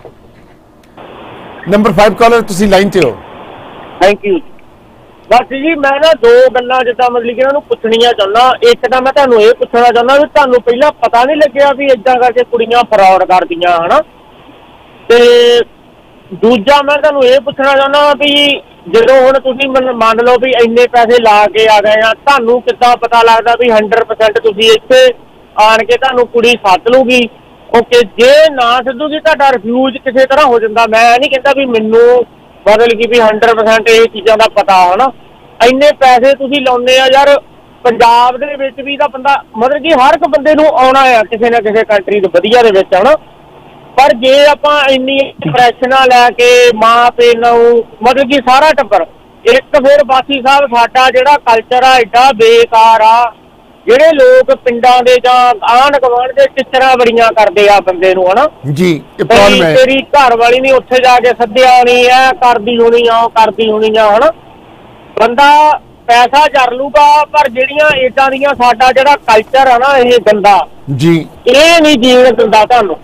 Number ਪੰਜ ਕਾਲਰ, ਤੁਸੀਂ ਲਾਈਨ ਤੇ ਹੋ। Thank you. ਬਸ ਜੀ ਮੈਂ ਨਾ ਦੋ ਗੱਲਾਂ ਜਿੱਦਾਂ ਮਤਲਬ ਕਿ ਇਹਨਾਂ ਨੂੰ ਪੁੱਛਣੀਆਂ ਚਾਹੁੰਦਾ। ਇੱਕ ਤਾਂ ਮੈਂ ਤੁਹਾਨੂੰ ਇਹ ਪੁੱਛਣਾ ਚਾਹੁੰਦਾ ਵੀ ਤੁਹਾਨੂੰ ਪਹਿਲਾਂ ਪਤਾ ਨਹੀਂ ਲੱਗਿਆ ਵੀ ਏਦਾਂ ਕਰਕੇ ਕੁੜੀਆਂ ਫਰਾਡ ਕਰਦੀਆਂ ਹਨਾ, ਤੇ ਦੂਜਾ ਮੈਂ ਤੁਹਾਨੂੰ ਇਹ ਪੁੱਛਣਾ ਚਾਹੁੰਦਾ ਵੀ ਜਦੋਂ ਹੁਣ ਤੁਸੀਂ ਮੰਨ ਲਓ ਵੀ ਇੰਨੇ ਪੈਸੇ ਲਾ ਕੇ ਆ ਗਏ ਆ, ਤੁਹਾਨੂੰ ਕਿੱਦਾਂ ਪਤਾ ਲੱਗਦਾ ਵੀ ਹੰਡਰਡ ਪਰਸੈਂਟ ਤੁਸੀਂ ਇੱਥੇ ਆਣ ਕੇ ਤੁਹਾਨੂੰ ਕੁੜੀ ਸੱਦ ਲੂਗੀ? ਓਕੇ, ਜੇ ਨਾ ਸੱਦੂਗੀ ਤੁਹਾਡਾ ਰਿਫਿਊਜ਼ ਕਿਸੇ ਤਰ੍ਹਾਂ ਹੋ ਜਾਂਦਾ। ਮੈਂ ਨਹੀਂ ਕਹਿੰਦਾ ਵੀ ਮੈਨੂੰ ਬਦਲ ਗਈ ਵੀ ਹੰਡਰਡ ਪਰਸੈਂਟ ਇਹ ਚੀਜ਼ਾਂ ਦਾ ਪਤਾ ਹਨਾ, ਇੰਨੇ ਪੈਸੇ ਤੁਸੀਂ ਲਾਉਂਦੇ ਆ ਯਾਰ। ਪੰਜਾਬ ਦੇ ਵਿੱਚ ਵੀ ਤਾਂ ਬੰਦਾ ਮਤਲਬ ਕਿ ਹਰ ਇੱਕ ਬੰਦੇ ਨੂੰ ਆਉਣਾ ਆ ਕਿਸੇ ਨਾ ਕਿਸੇ ਕੰਟਰੀ ਦੇ ਵਧੀਆ ਦੇ ਵਿੱਚ ਹਨਾ, ਪਰ ਜੇ ਆਪਾਂ ਇੰਨੀ ਇੰਪ੍ਰੈਸ਼ਨਾਂ ਲੈ ਕੇ ਮਾਂ ਪਿਓ ਨੂੰ ਮਤਲਬ ਕਿ ਸਾਰਾ ਟੱਬਰ ਇੱਕ, ਫਿਰ ਬਾਸੀ ਸਾਹਿਬ ਸਾਡਾ ਜਿਹੜਾ ਕਲਚਰ ਆ ਐਡਾ ਬੇਕਾਰ ਆ। ਜਿਹੜੇ ਲੋਕ ਪਿੰਡਾਂ ਦੇ ਜਾਂ ਆਂਢ ਗੁਆਂਢ ਦੇ ਟਿੱਚਰਾਂ ਬੜੀਆਂ ਕਰਦੇ ਆ ਬੰਦੇ ਨੂੰ ਹਨਾ ਜੀ, ਇਹ ਪ੍ਰੋਬਲਮ ਹੈ। ਤੇਰੀ ਘਰ ਵਾਲੀ ਨਹੀਂ ਉੱਥੇ ਜਾ ਕੇ ਸੱਦਿਆ ਨਹੀਂ ਐ ਕਰਦੀ ਹੋਣੀ ਆ, ਉਹ ਕਰਦੀ ਹੋਣੀ ਆ ਹਨਾ। ਬੰਦਾ ਪੈਸਾ ਜਰ ਲੂਗਾ, ਪਰ ਜਿਹੜੀਆਂ ਏਦਾਂ ਦੀਆਂ ਸਾਡਾ ਜਿਹੜਾ ਕਲਚਰ ਆ ਨਾ ਇਹ ਗੰਦਾ ਜੀ, ਇਹ ਨਹੀਂ ਜੀਣ ਦਿੰਦਾ ਤੁਹਾਨੂੰ।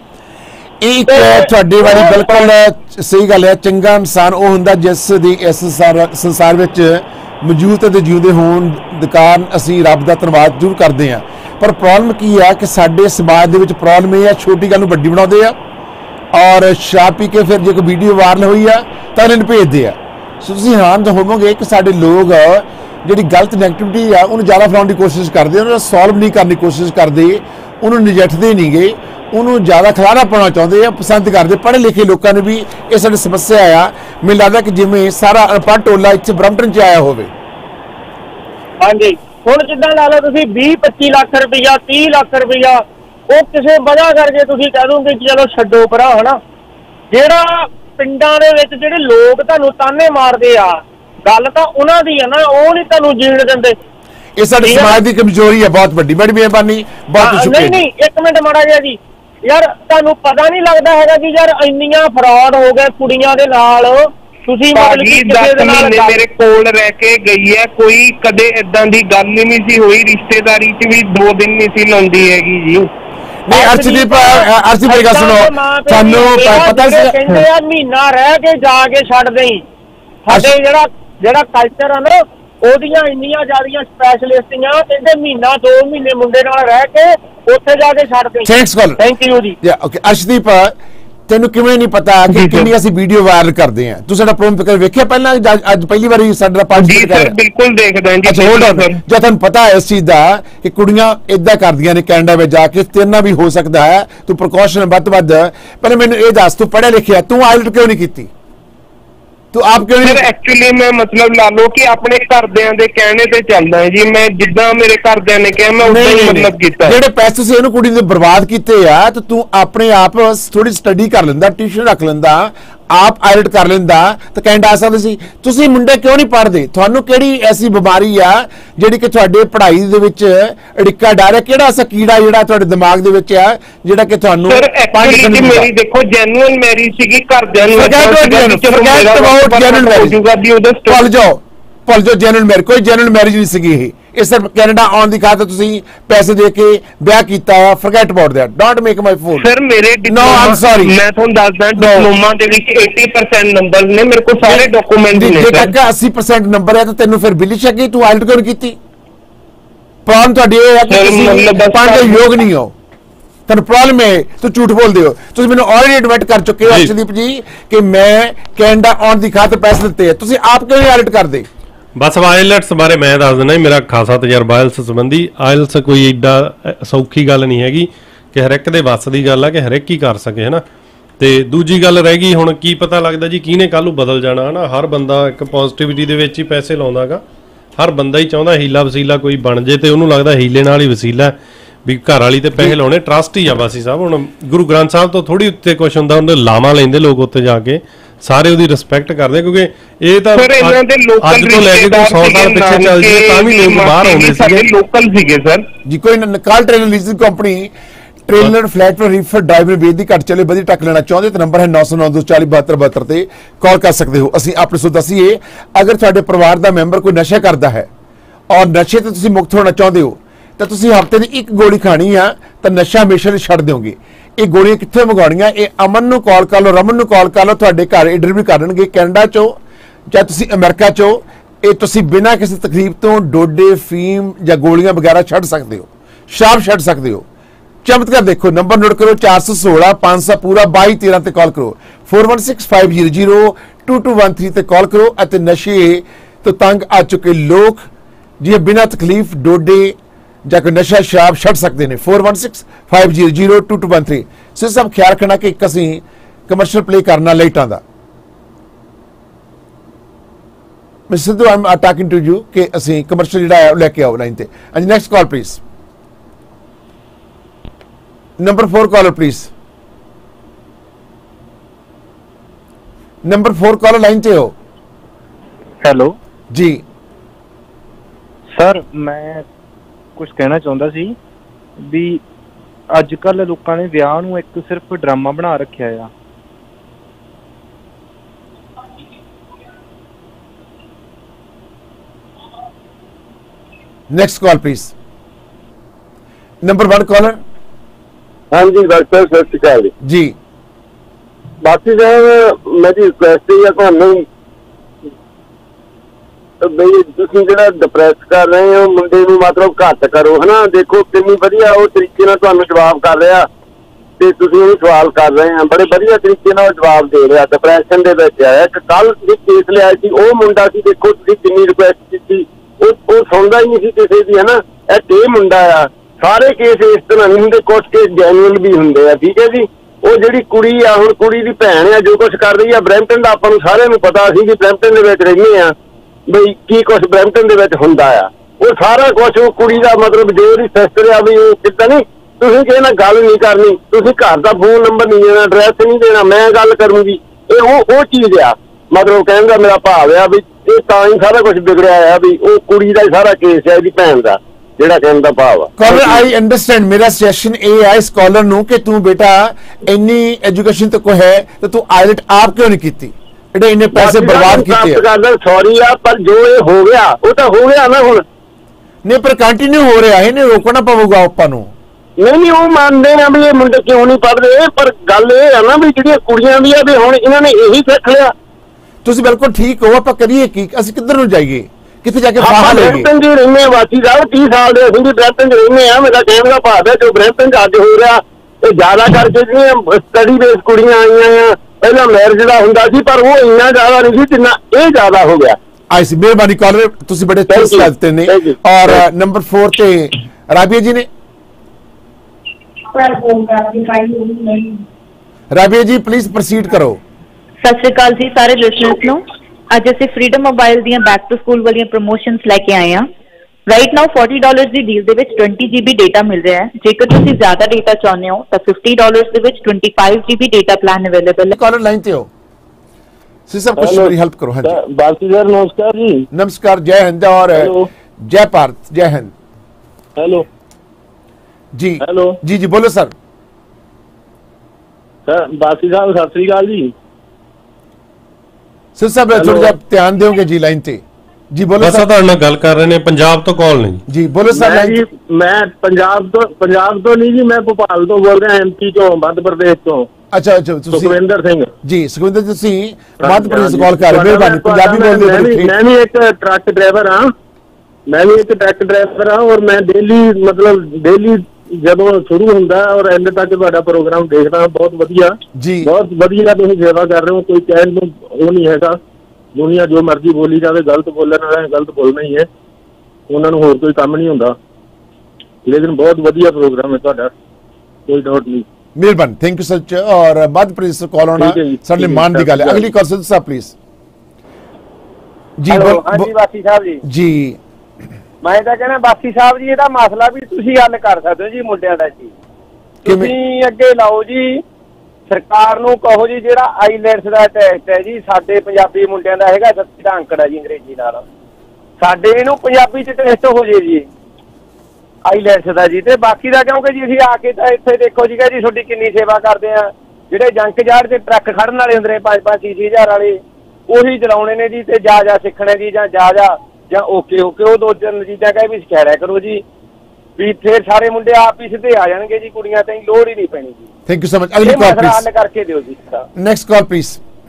ਇਹ ਤੁਹਾਡੀ ਵਾਲੀ ਬਿਲਕੁਲ ਸਹੀ ਗੱਲ ਹੈ। ਚੰਗਾ ਇਨਸਾਨ ਉਹ ਹੁੰਦਾ ਜਿਸ ਦੀ ਇਸ ਸੰਸਾਰ ਵਿੱਚ ਮੌਜੂਦ ਤੇ ਜਿਉਂਦੇ ਹੋਣ ਦੇ ਕਾਰਨ ਅਸੀਂ ਰੱਬ ਦਾ ਧੰਨਵਾਦ ਜ਼ਰੂਰ ਕਰਦੇ ਹਾਂ। ਪਰ ਪ੍ਰੋਬਲਮ ਕੀ ਆ ਕਿ ਸਾਡੇ ਸਮਾਜ ਦੇ ਵਿੱਚ ਪ੍ਰੋਬਲਮ ਇਹ ਆ, ਛੋਟੀ ਗੱਲ ਨੂੰ ਵੱਡੀ ਬਣਾਉਂਦੇ ਆ, ਔਰ ਸ਼ਰਾਬ ਪੀ ਕੇ ਫਿਰ ਜੇ ਕੋਈ ਵੀਡੀਓ ਵਾਇਰਲ ਹੋਈ ਆ ਤਾਂ ਇਹਨਾਂ ਨੂੰ ਭੇਜਦੇ ਆ। ਸੋ ਤੁਸੀਂ ਹੈਰਾਨ ਹੋਵੋਗੇ ਕਿ ਸਾਡੇ ਲੋਕ ਜਿਹੜੀ ਗਲਤ ਨੈਗੇਟਿਵਿਟੀ ਆ ਉਹਨੂੰ ਜ਼ਿਆਦਾ ਫੈਲਾਉਣ ਦੀ ਕੋਸ਼ਿਸ਼ ਕਰਦੇ, ਉਹਨੂੰ ਸੋਲਵ ਨਹੀਂ ਕਰਨ ਦੀ ਕੋਸ਼ਿਸ਼ ਕਰਦੇ, ਉਹਨੂੰ ਨਜਿੱਠਦੇ ਨਹੀਂਗੇ, ਉਹਨੂੰ ਜ਼ਿਆਦਾ ਖਲਾਰਾ ਪਾਉਣਾ ਚਾਹੁੰਦੇ ਆ, ਪਸੰਦ ਕਰਦੇ। ਪੜ੍ਹੇ ਲਿਖੇ ਲੋਕਾਂ ਨੂੰ ਵੀ ਇਹ ਸਾਡੀ ਸਮੱਸਿਆ ਆ। ਮੈਨੂੰ ਲੱਗਦਾ ਕਿ ਜਿਵੇਂ ਸਾਰਾ ਅਨਪੜ੍ਹ ਟੋਲਾ ਇੱਥੇ ਬਰੰਪਟਨ 'ਚ ਆਇਆ ਹੋਵੇ। ਹਾਂਜੀ, ਹੁਣ ਜਿੱਦਾਂ ਲਾ ਲਓ ਤੁਸੀਂ ਵੀਹ ਪੱਚੀ ਲੱਖ ਰੁਪਈਆ, ਤੀਹ ਲੱਖ ਰੁਪਈਆ, ਉਹ ਕਿਸੇ ਵਜ੍ਹਾ ਕਰਕੇ ਤੁਸੀਂ ਕਹਿ ਦੋਗੇ ਕਿ ਚਲੋ ਛੱਡੋ ਪਰਾਂ ਹਨਾ। ਜਿਹੜਾ ਪਿੰਡਾਂ ਦੇ ਵਿੱਚ ਜਿਹੜੇ ਲੋਕ ਤੁਹਾਨੂੰ ਤਾਨੇ ਮਾਰਦੇ ਆ, ਗੱਲ ਤਾਂ ਉਹਨਾਂ ਦੀ ਆ ਨਾ, ਉਹ ਨਹੀਂ ਤੁਹਾਨੂੰ ਜੀਣ ਦਿੰਦੇ। ਇਹ ਸਾਡੇ ਸਮਾਜ ਦੀ ਕਮਜ਼ੋਰੀ ਹੈ ਬਹੁਤ ਵੱਡੀ। ਬੜੀ ਮਿਹਰਬਾਨੀ, ਬਹੁਤ ਸ਼ੁਕਰੀਆ। ਨਹੀਂ ਨਹੀਂ ਇੱਕ ਮਿੰਟ ਮਾੜਾ ਜਿਹਾ ਜੀ, ਯਾਰ ਤੁਹਾਨੂੰ ਪਤਾ ਨਹੀਂ ਲੱਗਦਾ ਹੈਗਾ ਕਿ ਯਾਰ ਇੰਨੀਆਂ ਫਰਾਡ ਹੋ ਗਏ ਕੁੜੀਆਂ ਦੇ ਨਾਲ। ਤੁਸੀਂ ਮਤਲਬ ਕਿ ਦਸ ਮਹੀਨੇ ਮੇਰੇ ਕੋਲ ਰਹਿ ਕੇ ਗਈ ਹੈ, ਕੋਈ ਕਦੇ ਏਦਾਂ ਦੀ ਗੱਲ ਹੀ ਨਹੀਂ ਸੀ ਹੋਈ। ਰਿਸ਼ਤੇਦਾਰੀ 'ਚ ਵੀ ਦੋ ਦਿਨ ਨਹੀਂ ਸੀ ਲਾਉਂਦੀ ਹੈਗੀ ਜੀ। ਨਹੀਂ ਅਰਸ਼ਦੀਪ, ਅਰਸ਼ਦੀਪ ਮੇਰੀ ਗੱਲ ਸੁਣੋ, ਤੁਹਾਨੂੰ ਪਤਾ ਸੀ ਕਹਿੰਦੇ ਆ ਮਹੀਨਾ ਰਹਿ ਕੇ ਜਾ ਕੇ ਛੱਡ ਦੇਈ। ਸਾਡੇ ਜਿਹੜਾ ਜਿਹੜਾ ਕਲਚਰ ਆ ਨਾ ਉਹਦੀਆਂ ਇੰਨੀਆਂ ਜ਼ਿਆਦੀਆਂ ਸਪੈਸ਼ਲਿਸਟੀਆਂ, ਕਹਿੰਦੇ ਮਹੀਨਾ ਦੋ ਮਹੀਨੇ ਮੁੰਡੇ ਨਾਲ ਰਹਿ ਕੇ ਉੱਥੇ ਜਾ ਕੇ ਛੱਡ ਦੇਈ। ਥੈਂਕਸ ਕਾਲ, ਥੈਂਕ ਯੂ ਜੀ। ਓਕੇ ਅਰਸ਼ਦੀਪ, ਤੈਨੂੰ ਕਿਵੇਂ ਨਹੀਂ ਪਤਾ ਕਿ ਕਿੰਨੀ ਅਸੀਂ ਵੀਡੀਓ ਵਾਇਰਲ ਕਰਦੇ ਆ? ਤੂੰ ਸਾਡਾ ਪ੍ਰੋਗਰਾਮ ਪਿਕਰ ਵੇਖਿਆ ਪਹਿਲਾਂ? ਅੱਜ ਪਹਿਲੀ ਵਾਰੀ ਸਾਡਾ ਪਾਰਟਿਸਿਪੇਟ ਕਰ ਰਿਹਾ? ਬਿਲਕੁਲ ਦੇਖਦਾ ਜੀ। ਅੱਛਾ ਹੋਲਡ ਔਨ, ਜੇ ਤੁਹਾਨੂੰ ਪਤਾ ਹੈ ਇਸ ਚੀਜ਼ ਦਾ ਕਿ ਕੁੜੀਆਂ ਇਦਾਂ ਕਰਦੀਆਂ ਨੇ ਕੈਨੇਡਾ ਵਿੱਚ ਜਾ ਕੇ, ਤੇਰੇ ਨਾਲ ਵੀ ਹੋ ਸਕਦਾ ਹੈ, ਤੂੰ ਪ੍ਰੀਕਾਸ਼ਨ ਵੱਧ ਵੱਧ। ਪਹਿਲੇ ਮੈਨੂੰ ਇਹ ਦੱਸ, ਤੂੰ ਪੜ੍ਹਿਆ ਲਿਖਿਆ, ਤੂੰ ਆਇਲਟ ਕਿਉਂ ਨਹੀਂ ਕੀਤੀ? ਤੂੰ ਆਪ ਕਿਉਂ ਨਹੀਂ? ਐਕਚੁਅਲੀ ਮੈਂ ਮਤਲਬ ਲਾ ਲਓ ਕਿ ਆਪਣੇ ਘਰਦਿਆਂ ਦੇ ਕਹਿਣੇ ਤੇ ਚੱਲਦਾ ਹੈ ਜੀ। ਮੈਂ ਜਿੱਦਾਂ ਮੇਰੇ ਘਰਦਿਆਂ ਨੇ ਕਿਹਾ ਮੈਂ ਉਦਾਂ ਹੀ ਮਤਲਬ ਕੀਤਾ। ਜਿਹੜੇ ਪੈਸੇ ਸੀ ਉਹਨੂੰ ਕੁੜੀ ਨੇ ਬਰਬਾਦ ਕੀਤੇ ਆ, ਤੇ ਤੂੰ ਆਪਣੇ ਆਪ ਥੋੜੀ ਸਟੱਡੀ ਕਰ ਲੈਂਦਾ, ਟਿਊਸ਼ਨ ਰੱਖ ਲੈਂਦਾ, ਆਪ ਆਇਲਟ ਕਰ ਲੈਂਦਾ ਤਾਂ ਕੈਨੇਡਾ ਆ ਸਕਦੇ ਸੀ। ਤੁਸੀਂ ਮੁੰਡੇ ਕਿਉਂ ਨਹੀਂ ਪੜ੍ਹਦੇ? ਤੁਹਾਨੂੰ ਕਿਹੜੀ ਐਸੀ ਬਿਮਾਰੀ ਆ ਜਿਹੜੀ ਕਿ ਤੁਹਾਡੇ ਪੜ੍ਹਾਈ ਦੇ ਵਿੱਚ ਅੜਿੱਕਾ ਡਾਰਿਆ? ਕਿਹੜਾ ਐਸਾ ਕੀੜਾ ਜਿਹੜਾ ਤੁਹਾਡੇ ਦਿਮਾਗ ਦੇ ਵਿੱਚ ਆ ਜਿਹੜਾ ਕਿ ਤੁਹਾਨੂੰ ਮੇਰੀ ਦੇਖੋ ਜੈਨੂਅਲ ਮੈਰਿਜ ਸੀਗੀ, ਘਰਦਿਆਂ ਨੂੰ ਭੁੱਲ ਜਾਓ ਭੁੱਲ ਜਾਓ ਜੈਨੂਅਲ ਮੈਰਿਜ, ਕੋਈ ਜੈਨੂਅਲ ਮੈਰਿਜ ਨਹੀਂ ਸੀਗੀ ਇਹ। ਇਹ ਸਿਰਫ ਕੈਨੇਡਾ ਆਉਣ ਦੀ ਖਾਤਰ ਤੁਸੀਂ ਪੈਸੇ ਦੇ ਕੇ ਵਿਆਹ ਕੀਤਾ ਆ। Forget about that, don't make my fool. Sir ਮੇਰੇ ਨੋ ਆਈ ਐਮ ਸੌਰੀ, ਮੈਂ ਤੁਹਾਨੂੰ ਦੱਸਦਾ ਡਿਪਲੋਮਾ ਦੇ ਵਿੱਚ eighty percent ਨੰਬਰ ਨੇ ਮੇਰੇ ਕੋਲ, ਸਾਰੇ ਡਾਕੂਮੈਂਟ ਨੇ ਜੇ ਸਰ। ਕਾਕਾ eighty percent ਨੰਬਰ ਹੈ ਤਾਂ ਤੈਨੂੰ ਫਿਰ ਬਿਲੀ ਸ਼ੱਕੀ ਤੂੰ ਆਇਲਟ ਕਿਉਂ ਕੀਤੀ? ਪ੍ਰੋਬਲਮ ਤੁਹਾਡੀ ਇਹ ਹੈ ਕਿ ਤੁਸੀਂ ਪੜ੍ਹਨ ਦੇ ਯੋਗ ਨਹੀਂ ਹੋ, ਤੁਹਾਨੂੰ ਪ੍ਰੋਬਲਮ ਹੈ, ਤੂੰ ਝੂਠ ਬੋਲਦੇ ਹੋ। ਤੁਸੀਂ ਮੈਨੂੰ ਆਲਰੇਡੀ ਐਡਮਿਟ ਕਰ ਚੁੱਕੇ ਹੋ ਅਰਸ਼ਦੀਪ ਜੀ ਕਿ ਮੈਂ ਕੈਨੇਡਾ ਆਉਣ ਦੀ ਖਾਤਰ ਪੈਸੇ ਦਿੱਤੇ ਆ, ਤੁਸੀਂ ਆਪ ਕਿਉਂ ਨਹੀਂ ਆਇਲਟ ਕਰਦੇ? ਬਸ ਆਇਲਟਸ ਬਾਰੇ ਮੈਂ ਦੱਸ ਦਿੰਦਾ, ਮੇਰਾ ਖਾਸਾ ਤਜਰਬਾ ਆਇਲਟਸ ਸੰਬੰਧੀ। ਆਇਲਟਸ ਕੋਈ ਏਡਾ ਸੌਖੀ ਗੱਲ ਨਹੀਂ ਹੈਗੀ ਕਿ ਹਰ ਇੱਕ ਦੇ ਵੱਸ ਦੀ ਗੱਲ ਆ ਕਿ ਹਰ ਇੱਕ ਹੀ ਕਰ ਸਕੇ, ਹੈ ਨਾ। ਤੇ ਦੂਜੀ ਗੱਲ ਰਹਿ ਗਈ, ਹੁਣ ਕੀ ਪਤਾ ਲੱਗਦਾ ਜੀ ਕਿਹਨੇ ਕੱਲ੍ਹ ਨੂੰ ਬਦਲ ਜਾਣਾ, ਹੈ ਨਾ। ਹਰ ਬੰਦਾ ਇੱਕ ਪੋਜ਼ਿਟਿਵਿਟੀ ਦੇ ਵਿੱਚ ਹੀ ਪੈਸੇ ਲਾਉਂਦਾ ਗਾ, ਹਰ ਬੰਦਾ ਹੀ ਚਾਹੁੰਦਾ ਹੀਲਾ ਵਸੀਲਾ ਕੋਈ ਬਣ ਜੇ, ਤੇ ਉਹਨੂੰ ਲੱਗਦਾ ਹੀਲੇ ਨਾਲ ਹੀ ਵਸੀਲਾ ਵੀ ਘਰ ਵਾਲੀ ਤੇ ਪੈਸੇ ਲਾਉਣੇ। ਟਰਸਟ ਹੀ ਆ ਬਾਸੀ ਸਾਹਿਬ। ਹੁਣ ਗੁਰੂ ਗ੍ਰੰਥ ਸਾਹਿਬ ਤੋਂ ਥੋੜੀ ਉੱਤੇ ਕੁਛ ਹੁੰਦਾ, ਉਹਦੇ ਲਾਵਾਂ ਲੈਂਦੇ ਲੋਕ ਉੱਤੇ ਜਾ ਕੇ, ਸਾਰੇ ਉਹਦੀ ਰਿਸਪੈਕਟ ਕਰਦੇ, ਕਿਉਂਕਿ ਇਹ ਤਾਂ ਸਰ ਇਹਨਾਂ ਦੇ ਲੋਕਲ ਅੱਜ ਤੋਂ ਲੈ ਕੇ ਕੋਈ ਸੌ ਸਾਲ ਪਿੱਛੇ ਚੱਲ ਜਾਈਏ ਤਾਂ ਵੀ ਲੋਕ ਬਾਹਰ ਆਉਂਦੇ ਸੀਗੇ, ਲੋਕਲ ਸੀਗੇ ਸਰ ਜੀ। ਕੋਈ ਨਕਾਲ trailer leasing company trailer flat पर रीफर ड्राइवर ਵੇਦ ਦੀ ਘੱਟ ਚਲੇ ਵਧੀ ਟੱਕ ਲੈਣਾ ਚਾਹੁੰਦੇ ਤਾਂ ਨੰਬਰ ਹੈ nine zero nine two four zero two two two ਤੇ ਕਾਲ ਕਰ ਸਕਦੇ ਹੋ। ਅਸੀਂ ਆਪਣੇ ਸੋ ਦਸੀਏ, ਅਗਰ ਤੁਹਾਡੇ ਪਰਿਵਾਰ ਦਾ ਮੈਂਬਰ ਕੋਈ ਨਸ਼ਾ ਕਰਦਾ ਹੈ ਔਰ ਨਸ਼ੇ ਤੋਂ ਤੁਸੀਂ ਮੁਕਤ ਹੋਣਾ ਚਾਹੁੰਦੇ ਹੋ ਤਾਂ ਤੁਸੀਂ ਹਫ਼ਤੇ ਦੀ ਇੱਕ ਗੋਲੀ ਖਾਣੀ ਆ ਤਾਂ ਨਸ਼ਾ ਹਮੇਸ਼ਾ ਲਈ ਛੱਡ ਦਿਓਗੇ। ਇਹ ਗੋਲੀਆਂ ਕਿੱਥੇ ਮੰਗਾਉਣੀਆਂ? ਇਹ ਅਮਨ ਨੂੰ ਕਾਲ ਕਰ ਲਓ, ਰਮਨ ਨੂੰ ਕਾਲ ਕਰ ਲਓ, ਤੁਹਾਡੇ ਘਰ ਇਹ ਡਿਲੀਵਰੀ ਕਰ ਦੇਣਗੇ। ਕੈਨੇਡਾ ਚੋਂ ਜਾਂ ਤੁਸੀਂ ਅਮਰੀਕਾ ਚੋਂ, ਇਹ ਤੁਸੀਂ ਬਿਨਾਂ ਕਿਸੇ ਤਕਲੀਫ ਤੋਂ ਡੋਡੇ, ਫੀਮ ਜਾਂ ਗੋਲੀਆਂ ਵਗੈਰਾ ਛੱਡ ਸਕਦੇ ਹੋ, ਸ਼ਰਾਬ ਛੱਡ ਸਕਦੇ ਹੋ। ਚਮਤਕਾਰ ਦੇਖੋ, ਨੰਬਰ ਨੋਟ ਕਰੋ ਚਾਰ ਸੌ ਸੋਲਾਂ ਪੰਜ ਸੌ ਪੂਰਾ ਬਾਈ ਤੇਰਾਂ ਤੇ ਕਾਲ ਕਰੋ, four one six five zero zero two two one three ਤੇ ਕਾਲ ਕਰੋ। ਅਤੇ ਨਸ਼ੇ ਤੋਂ ਤੰਗ ਆ ਚੁੱਕੇ ਲੋਕ ਜਿਹੜੇ ਬਿਨਾਂ ਤਕਲੀਫ ਡੋਡੇ ਜਾਂ ਕੋਈ ਨਸ਼ਾ ਸ਼ਰਾਬ ਛੱਡ ਸਕਦੇ ਨੇ, four one six five zero zero two two one three। ਸੋ ਸਭ ਖਿਆਲ ਰੱਖਣਾ ਕਿ ਇੱਕ ਅਸੀਂ ਕਮਰਸ਼ੀਅਲ ਪਲੇ ਕਰਨਾ ਲਾਈਟਾਂ ਦਾ। ਮੈਂ Sidhu am talking to you ਕਿ ਅਸੀਂ ਕਮਰਸ਼ੀਅਲ ਜਿਹੜਾ ਹੈ ਲੈ ਕੇ ਆਓ ਲਾਈਨ ਤੇ। ਹਾਂਜੀ next call please, number four caller please, number four caller line पे हो। हेलो जी सर, मैं कुछ कहना चाहता सी भी अजकल लोगों ने विआह नूं एक सिर्फ ड्रामा बना रखा है। Next call please, number one caller. हाँ जी डॉक्टर सत श्री अकाल जी। बाकी साहब मेरी रिक्वेस्ट है ਤੁਹਾਨੂੰ ਬਈ ਤੁਸੀਂ ਜਿਹੜਾ ਡਿਪਰੈਸ ਕਰ ਰਹੇ ਹੋ ਮੁੰਡੇ ਨੂੰ ਮਤਲਬ ਘੱਟ ਕਰੋ, ਹਨਾ। ਦੇਖੋ ਕਿੰਨੀ ਵਧੀਆ ਉਹ ਤਰੀਕੇ ਨਾਲ ਤੁਹਾਨੂੰ ਜਵਾਬ ਕਰ ਰਿਹਾ ਤੇ ਤੁਸੀਂ ਉਹਨੂੰ ਸਵਾਲ ਕਰ ਰਹੇ ਆ, ਬੜੇ ਵਧੀਆ ਤਰੀਕੇ ਨਾਲ ਜਵਾਬ ਦੇ ਰਿਹਾ। ਡਿਪਰੈਸ਼ਨ ਦੇ ਵਿੱਚ ਆਇਆ ਕਿ ਕੱਲ ਤੁਸੀਂ ਕੇਸ ਲਿਆ ਸੀ, ਉਹ ਮੁੰਡਾ ਸੀ, ਦੇਖੋ ਤੁਸੀਂ ਕਿੰਨੀ ਰਿਕੁਐਸਟ ਕੀਤੀ, ਉਹ ਉਹ ਸੁਣਦਾ ਹੀ ਨਹੀਂ ਸੀ ਕਿਸੇ ਦੀ, ਹਨਾ। ਇਹ ਇਹ ਮੁੰਡਾ ਆ, ਸਾਰੇ ਕੇਸ ਇਸ ਤਰ੍ਹਾਂ ਨਹੀਂ ਹੁੰਦੇ, ਕੁਝ ਕੇਸ ਜੈਨੂਅਲ ਵੀ ਹੁੰਦੇ ਆ, ਠੀਕ ਹੈ ਜੀ। ਉਹ ਜਿਹੜੀ ਕੁੜੀ ਆ, ਹੁਣ ਕੁੜੀ ਦੀ ਭੈਣ ਆ, ਜੋ ਕੁਝ ਕਰ ਰਹੀ ਆ ਬਰੈਂਪਟਨ ਦਾ, ਆਪਾਂ ਨੂੰ ਸਾਰਿਆਂ ਨੂੰ ਪਤਾ ਸੀ ਕਿ ਬਰੈਂਪਟਨ ਦੇ ਵਿੱਚ ਰਹਿੰਦੇ ਆ ਬਈ ਕੀ ਕੁਝ ਬਰੈਂਪਟਨ ਦੇ ਵਿੱਚ ਹੁੰਦਾ ਆ। ਉਹ ਸਾਰਾ ਕੁਝ ਉਹ ਕੁੜੀ ਦਾ ਮਤਲਬ ਜੋ ਉਹਦੀ ਸਿਸਟਰ ਆ ਵੀ ਉਹ ਕਿੱਦਾਂ ਨਹੀਂ, ਤੁਸੀਂ ਕਿਸੇ ਨਾਲ ਗੱਲ ਨਹੀਂ ਕਰਨੀ, ਤੁਸੀਂ ਘਰ ਦਾ ਫੋਨ ਨੰਬਰ ਨਹੀਂ ਦੇਣਾ, ਐਡਰੈਸ ਨਹੀਂ ਦੇਣਾ, ਮੈਂ ਗੱਲ ਕਰੂੰਗੀ। ਇਹ ਉਹ ਉਹ ਚੀਜ਼ ਆ, ਮਤਲਬ ਕਹਿਣ ਦਾ ਮੇਰਾ ਭਾਵ ਆ ਵੀ ਇਹ ਤਾਂ ਹੀ ਸਾਰਾ ਕੁਝ ਵਿਗੜਿਆ ਆ ਵੀ ਉਹ ਕੁੜੀ ਦਾ ਸਾਰਾ ਕੇਸ ਹੈ, ਇਹਦੀ ਭੈਣ ਦਾ, ਜਿਹੜਾ ਕਹਿਣ ਦਾ ਭਾਵ ਆ। ਕਾਲਰ ਆਈ ਅੰਡਰਸਟੈਂਡ, ਮੇਰਾ ਸੈਸ਼ਨ ਇਹ ਹੈ ਇਸ ਕਾਲਰ ਨੂੰ ਕਿ ਤੂੰ ਬੇਟਾ ਇੰਨੀ ਐਜੂਕੇਸ਼ਨ ਤੇ ਕੋ ਹੈ ਤੇ ਤੂੰ ਆਇਲਟ ਆਪ ਕਿਉਂ ਨਹੀਂ ਕੀਤੀ, ਜਿਹੜੇ ਇੰਨੇ ਪੈਸੇ ਬਰਬਾਦ ਕੀਤੇ ਆ। ਸੌਰੀ ਆ, ਪਰ ਜੋ ਇਹ ਹੋ ਗਿਆ ਉਹ ਤਾਂ ਹੋ ਗਿਆ ਨਾ ਹੁਣ। ਨਹੀਂ ਪਰ ਕੰਟੀਨਿਊ ਹੋ ਰਿਹਾ, ਇਹਨੇ ਰੋਕਣਾ ਪਊਗਾ ਆਪਾਂ ਨੂੰ। ਨਹੀਂ ਨਹੀਂ ਉਹ ਮੰਨਦੇ ਆ ਵੀ ਇਹ ਮੁੰਡੇ ਕਿਉਂ ਨਹੀਂ ਪੜ੍ਹਦੇ, ਪਰ ਗੱਲ ਇਹ ਆ ਨਾ ਵੀ ਜਿਹੜੀਆਂ ਕੁੜੀਆਂ ਵੀ ਆ ਵੀ ਹੁਣ ਇਹਨਾਂ ਨੇ ਇਹੀ ਸਿੱਖ ਲਿਆ। ਤੁਸੀਂ ਬਿਲਕੁਲ ਠੀਕ ਹੋ, ਆਪਾਂ ਕਰੀਏ ਕੀ? ਅਸੀਂ ਕਿੱਧਰ ਨੂੰ ਜਾਈਏ, ਕਿੱਥੇ ਜਾ ਕੇ ਫਾਹਾ ਲਈਏ? ਬ੍ਰੈਂਪਟਨ ਜੀ ਰਹਿੰਦੇ ਆ ਵਾਸੀ ਸਾਹਿਬ, ਤੀਹ ਸਾਲ ਦੇ ਅਸੀਂ ਵੀ ਬ੍ਰੈਂਪਟਨ ਚ ਰਹਿੰਦੇ ਆ। ਮੇਰਾ ਕਹਿਣ ਦਾ ਭਾਵ ਹੈ ਜੋ ਬ੍ਰੈਂਪਟਨ ਚ ਅੱਜ ਹੋ ਰਿਹਾ ਇਹ ਜ਼ਿਆਦਾ ਕਰਕੇ ਜਿਹੜੀਆਂ ਸਟੱਡੀ ਬੇਸ ਕੁੜੀਆਂ ਆਈਆਂ ਆ, ਪਹਿਲਾਂ ਮੈਰਿਜ ਦਾ ਹੁੰਦਾ ਸੀ ਪਰ ਉਹ ਇੰਨਾ ਜ਼ਿਆਦਾ ਨਹੀਂ ਸੀ ਜਿੰਨਾ ਇਹ ਜ਼ਿਆਦਾ ਹੋ ਗਿਆ। आई सी मेहरबानी कॉलर, तुसी बड़े चुस्त लगते ने। और नंबर फोर ते राबिया जी ने, राबिया जी प्लीज प्रोसीड करो। सत श्री अकाल जी सारे लिसनर्स ਨੂੰ। ਅੱਜ ਅਸੀਂ ਫਰੀडम ਮੋਬਾਈਲ ਦੀਆਂ ਬੈਕ ਟੂ ਸਕੂਲ ਵਾਲੀਆਂ ਪ੍ਰੋਮੋਸ਼ਨਸ ਲੈ ਕੇ ਆਏ ਹਾਂ। ਰਾਈਟ ਨਾਓ forty ਡਾਲਰਸ ਦੀ ਡੀਲ ਦੇ ਵਿੱਚ twenty ਜੀ ਬੀ ਡੇਟਾ ਮਿਲ ਰਿਹਾ ਹੈ। ਜੇਕਰ ਤੁਸੀਂ ਜ਼ਿਆਦਾ ਡੇਟਾ ਚਾਹੁੰਦੇ ਹੋ ਤਾਂ fifty ਡਾਲਰਸ ਦੇ ਵਿੱਚ twenty-five G B data plan available ਹੈ। कॉलर लाइन पे हो सी सब कुछ मेरी हेल्प करो। हाँ जी बालती सर नमस्कार जी। नमस्कार, जय हिंद और जय भारत, जय हिंद। हेलो जी हेलो जी जी बोलो सर। सर बालती साहब सत श्री अकाल जी। सर साहब थोड़ा ध्यान दोगे जी लाइन पे ਜੀ ਬੋਲੋ ਸਰ, ਤੁਹਾਡੇ ਨਾਲ ਗੱਲ ਕਰ ਰਹੇ ਨੇ, ਪੰਜਾਬ ਤੋਂ ਕਾਲ ਨੇ ਜੀ। ਬੋਲੋ ਸਰ। ਮੈਂ ਜੀ ਮੈਂ ਪੰਜਾਬ ਤੋਂ ਪੰਜਾਬ ਤੋਂ ਨਹੀਂ ਜੀ, ਮੈਂ ਭੋਪਾਲ ਤੋਂ ਬੋਲ ਰਿਹਾ, ਐਮਪੀ ਤੋਂ, ਮੱਧ ਪ੍ਰਦੇਸ਼ ਤੋਂ। ਅੱਛਾ ਅੱਛਾ, ਤੁਸੀਂ ਸੁਖਵਿੰਦਰ ਸਿੰਘ ਜੀ। ਸੁਖਵਿੰਦਰ ਤੁਸੀਂ ਮੱਧ ਪ੍ਰਦੇਸ਼ ਤੋਂ ਕਾਲ ਕਰ ਰਹੇ ਹੋ, ਮਿਹਰਬਾਨੀ। ਪੰਜਾਬੀ ਬੋਲਦੇ ਹੋ? ਮੈਂ ਵੀ ਇੱਕ ਟਰੱਕ ਡਰਾਈਵਰ ਹਾਂ ਮੈਂ ਵੀ ਇੱਕ ਟਰੱਕ ਡਰਾਈਵਰ ਹਾਂ ਔਰ ਮੈਂ ਡੇਲੀ ਮਤਲਬ ਡੇਲੀ ਜਦੋਂ ਸ਼ੁਰੂ ਹੁੰਦਾ ਔਰ ਐਂਡ ਤੱਕ ਤੁਹਾਡਾ ਪ੍ਰੋਗਰਾਮ ਦੇਖਦਾ। ਬਹੁਤ ਵਧੀਆ ਜੀ, ਬਹੁਤ ਵਧੀਆ ਤੁਸੀਂ ਸੇਵਾ ਕਰ ਰਹੇ ਹੋ। ਕੋਈ ਕਹਿਣ ਨੂੰ ਉਹ ਨਹੀਂ ਹੈਗਾ। ਦੁਨੀਆ ਜੋ ਮਰਜ਼ੀ ਬੋਲੀ ਜਾਵੇ, ਗਲਤ ਬੋਲਣ ਵਾਲਾ ਗਲਤ ਬੋਲਣਾ ਹੀ ਹੈ, ਉਹਨਾਂ ਨੂੰ ਹੋਰ ਕੋਈ ਕੰਮ ਨਹੀਂ ਹੁੰਦਾ। ਲੇਕਿਨ ਬਹੁਤ ਵਧੀਆ ਪ੍ਰੋਗਰਾਮ ਹੈ ਤੁਹਾਡਾ, ਕੋਈ ਡਾਊਟ ਨਹੀਂ। ਮਿਹਰਬਾਨੀ, ਥੈਂਕ ਯੂ ਸੱਚ। ਔਰ ਮੱਧ ਪ੍ਰਦੇਸ਼ ਤੋਂ ਕਾਲ ਆਉਣਾ ਸਾਡੇ ਮਾਣ ਦੀ ਗੱਲ ਹੈ। ਅਗਲੀ ਕਾਲ ਸਿੱਧੂ ਸਾਹਿਬ ਪਲੀਜ਼ ਜੀ। ਹਾਂਜੀ ਬਾਸੀ ਸਾਹਿਬ ਜੀ। ਜੀ ਮੈਂ ਤਾਂ ਕਹਿੰਦਾ ਬਾਸੀ ਸਾਹਿਬ ਜੀ, ਇਹਦਾ ਮਸਲਾ ਵੀ ਤੁਸੀਂ ਹੱਲ ਕਰ ਸਕਦੇ ਹੋ ਜੀ ਮੁੰਡਿਆਂ ਦਾ ਜੀ। ਤੁਸੀਂ ਅੱਗੇ ਲਾਓ ਜੀ, ਸਰਕਾਰ ਨੂੰ ਕਹੋ ਜੀ ਜਿਹੜਾ ਆਈਲੈਟਸ ਦਾ ਟੈਸਟ ਹੈ ਜੀ, ਸਾਡੇ ਪੰਜਾਬੀ ਮੁੰਡਿਆਂ ਦਾ ਹੈਗਾ ਸੱਤੀ ਦਾ ਅੰਕੜਾ ਜੀ ਅੰਗਰੇਜ਼ੀ ਨਾਲ, ਸਾਡੇ ਇਹਨੂੰ ਪੰਜਾਬੀ ਚ ਟੈਸਟ ਹੋ ਜੇ ਜੀ ਆਈਲੈਟਸ ਦਾ ਜੀ। ਤੇ ਬਾਕੀ ਦਾ ਕਿਉਂਕਿ ਜੀ ਅਸੀਂ ਆ ਕੇ ਤਾਂ ਇੱਥੇ ਦੇਖੋ ਜੀ ਜੀ ਤੁਹਾਡੀ ਕਿੰਨੀ ਸੇਵਾ ਕਰਦੇ ਆ। ਜਿਹੜੇ ਜੰਕ ਜਾੜ ਤੇ ਟਰੱਕ ਖੜਨ ਵਾਲੇ ਹੁੰਦੇ ਨੇ ਪੰਜ ਪੰਜ ਛੇ ਛੇ ਹਜ਼ਾਰ ਵਾਲੇ, ਉਹੀ ਚਲਾਉਣੇ ਨੇ ਜੀ। ਤੇ ਜਾ ਜਾ ਸਿੱਖਣੇ ਜੀ, ਜਾਂ ਜਾ ਜਾ ਜਾਂ ਓਕੇ ਓਕੇ, ਉਹ ਦੋ ਤਿੰਨ ਚੀਜ਼ਾਂ ਕਹਿ ਵੀ ਸਿਖਾ ਰਿਆ ਕਰੋ ਜੀ, ਵੀ ਫਿਰ ਸਾਰੇ ਮੁੰਡੇ ਆਪ ਹੀ ਸਿੱਧੇ ਆ ਜਾਣਗੇ ਜੀ, ਕੁੜੀਆਂ ਤਾਂ ਲੋੜ ਹੀ ਨਹੀਂ ਪੈਣੀ ਜੀ। Thank you so much. ਅਗਲੀ ਕਾਲ ਪਲੀਜ਼। ਹੱਲ ਕਰਕੇ ਦਿਓ ਜੀ। Next call please.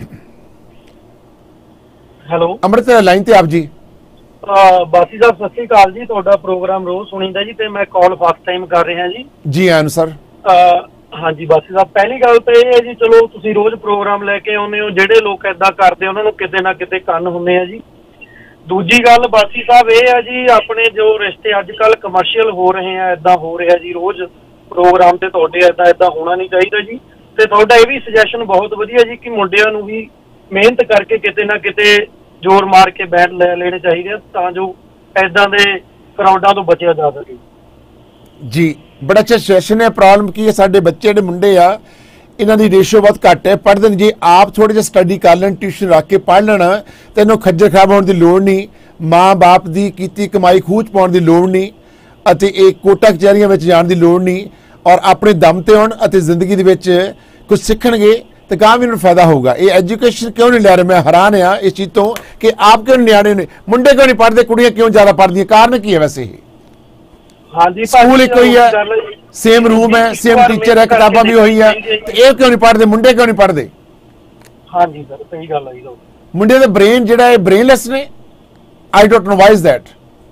Hello Amrit line ਤੇ ਆਪ ਜੀ। ਬਾਸੀ ਸਾਹਿਬ ਸਤਿ ਸ੍ਰੀ ਅਕਾਲ ਜੀ। ਤੁਹਾਡਾ ਪ੍ਰੋਗਰਾਮ ਰੋਜ਼ ਸੁਣੀਦਾ ਜੀ, ਤੇ ਮੈਂ ਕਾਲ ਫਸਟ ਟਾਈਮ ਕਰ ਰਿਹਾ ਜੀ। ਜੀ ਆਨ ਸਰ। ਹਾਂਜੀ ਬਾਸੀ ਸਾਹਿਬ, ਪਹਿਲੀ ਗੱਲ ਤਾਂ ਇਹ ਹੈ ਜੀ, ਚਲੋ ਤੁਸੀਂ ਰੋਜ਼ ਪ੍ਰੋਗਰਾਮ ਲੈ ਕੇ ਆਉਂਦੇ ਹੋ, ਜਿਹੜੇ ਲੋਕ ਏਦਾਂ ਕਰਦੇ ਉਹਨਾਂ ਨੂੰ ਕਿਤੇ ਨਾ ਕਿਤੇ ਕੰਨ ਹੁੰਦੇ ਆ ਜੀ। ਦੂਜੀ ਗੱਲ ਬਾਸੀ ਸਾਹਿਬ ਇਹ ਆ ਜੀ, ਆਪਣੇ ਜੋ ਰਿਸ਼ਤੇ ਅੱਜ ਕੱਲ੍ਹ ਕਮਰਸ਼ੀਅਲ ਹੋ ਰਹੇ ਆ, ਏਦਾਂ ਹੋ ਰਿਹਾ ਜੀ ਰੋਜ਼ ਪ੍ਰੋਗਰਾਮ ਤੇ ਤੁਹਾਡੇ, ਏਦਾਂ ਏਦਾਂ ਹੋਣਾ ਨਹੀਂ ਚਾਹੀਦਾ ਜੀ। ਤੇ ਤੁਹਾਡਾ ਇਹ ਵੀ ਸੁਜੈਸ਼ਨ ਬਹੁਤ ਵਧੀਆ ਜੀ ਕਿ ਮੁੰਡਿਆਂ ਨੂੰ ਵੀ ਮਿਹਨਤ ਕਰਕੇ ਕਿਤੇ ਨਾ ਕਿਤੇ ਜ਼ੋਰ ਮਾਰ ਕੇ ਬੈਠ ਲੈ ਲੈਣੇ ਚਾਹੀਦੇ ਆ, ਤਾਂ ਜੋ ਏਦਾਂ ਦੇ ਕਰਾਊਡਾਂ ਤੋਂ ਬਚਿਆ ਜਾ ਸਕੇ ਜੀ। ਬੜਾ ਅੱਛਾ ਸੈਸ਼ਨ ਹੈ। ਪ੍ਰੋਬਲਮ ਕੀ ਹੈ, ਸਾਡੇ ਬੱਚੇ ਜਿਹੜੇ ਮੁੰਡੇ ਆ, ਇਹਨਾਂ ਦੀ ਰੇਸ਼ੋ ਬਹੁਤ ਘੱਟ ਹੈ, ਪੜ੍ਹਦੇ ਨੇ। ਜੇ ਆਪ ਥੋੜ੍ਹੇ ਜਿਹਾ ਸਟੱਡੀ ਕਰ ਲੈਣ, ਟਿਊਸ਼ਨ ਰੱਖ ਕੇ ਪੜ੍ਹ ਲੈਣ, ਤਾਂ ਇਹਨੂੰ ਖੱਜਲ ਖਰਾਬ ਹੋਣ ਦੀ ਲੋੜ ਨਹੀਂ, ਮਾਂ ਬਾਪ ਦੀ ਕੀਤੀ ਕਮਾਈ ਖੂਹ 'ਚ ਪਾਉਣ ਦੀ ਲੋੜ ਨਹੀਂ, ਅਤੇ ਇਹ ਕੋਟਾ ਕਚਹਿਰੀਆਂ ਵਿੱਚ ਜਾਣ ਦੀ ਲੋੜ ਨਹੀਂ, ਔਰ ਆਪਣੇ ਦਮ ਤੇ ਹੋਣ ਅਤੇ ਜ਼ਿੰਦਗੀ ਦੇ ਵਿੱਚ ਕੁਝ ਸਿੱਖਣਗੇ ਤਾਂ ਗਾਂ ਵੀ ਇਹਨਾਂ ਨੂੰ ਫਾਇਦਾ ਹੋਊਗਾ। ਇਹ ਐਜੂਕੇਸ਼ਨ ਕਿਉਂ ਨਹੀਂ ਲੈ ਰਹੇ? ਮੈਂ ਹੈਰਾਨ ਆ ਇਸ ਚੀਜ਼ ਤੋਂ ਕਿ ਆਪ ਕਿਉਂ ਨਿਆਣੇ ਨੇ, ਮੁੰਡੇ ਕਿਉਂ ਨਹੀਂ ਪੜ੍ਹਦੇ, ਕੁੜੀਆਂ ਕਿਉਂ ਜ਼ਿਆਦਾ ਪੜ੍ਹਦੀਆਂ? ਕਾਰਨ ਕੀ ਹੈ ਵੈਸੇ? ਇਹ ਹਾਂਜੀ ਸਕੂਲ ਇੱਕੋ ਹੀ ਹੈ, ਸੇਮ ਰੂਮ ਹੈ, ਸੇਮ ਟੀਚਰ ਹੈ, ਕਿਤਾਬਾਂ ਵੀ ਉਹੀ ਹੈ, ਤੇ ਇਹ ਕਿਉਂ ਨਹੀਂ ਪੜ੍ਹਦੇ? ਮੁੰਡੇ ਕਿਉਂ ਨਹੀਂ ਪੜ੍ਹਦੇ? ਹਾਂਜੀ ਸਰ ਸਹੀ ਗੱਲ ਹੈ ਜੀ। ਮੁੰਡੇ ਦਾ ਬ੍ਰੇਨ ਜਿਹੜਾ ਹੈ ਬ੍ਰੇਨਲੈਸ ਨੇ। I don't know why is that.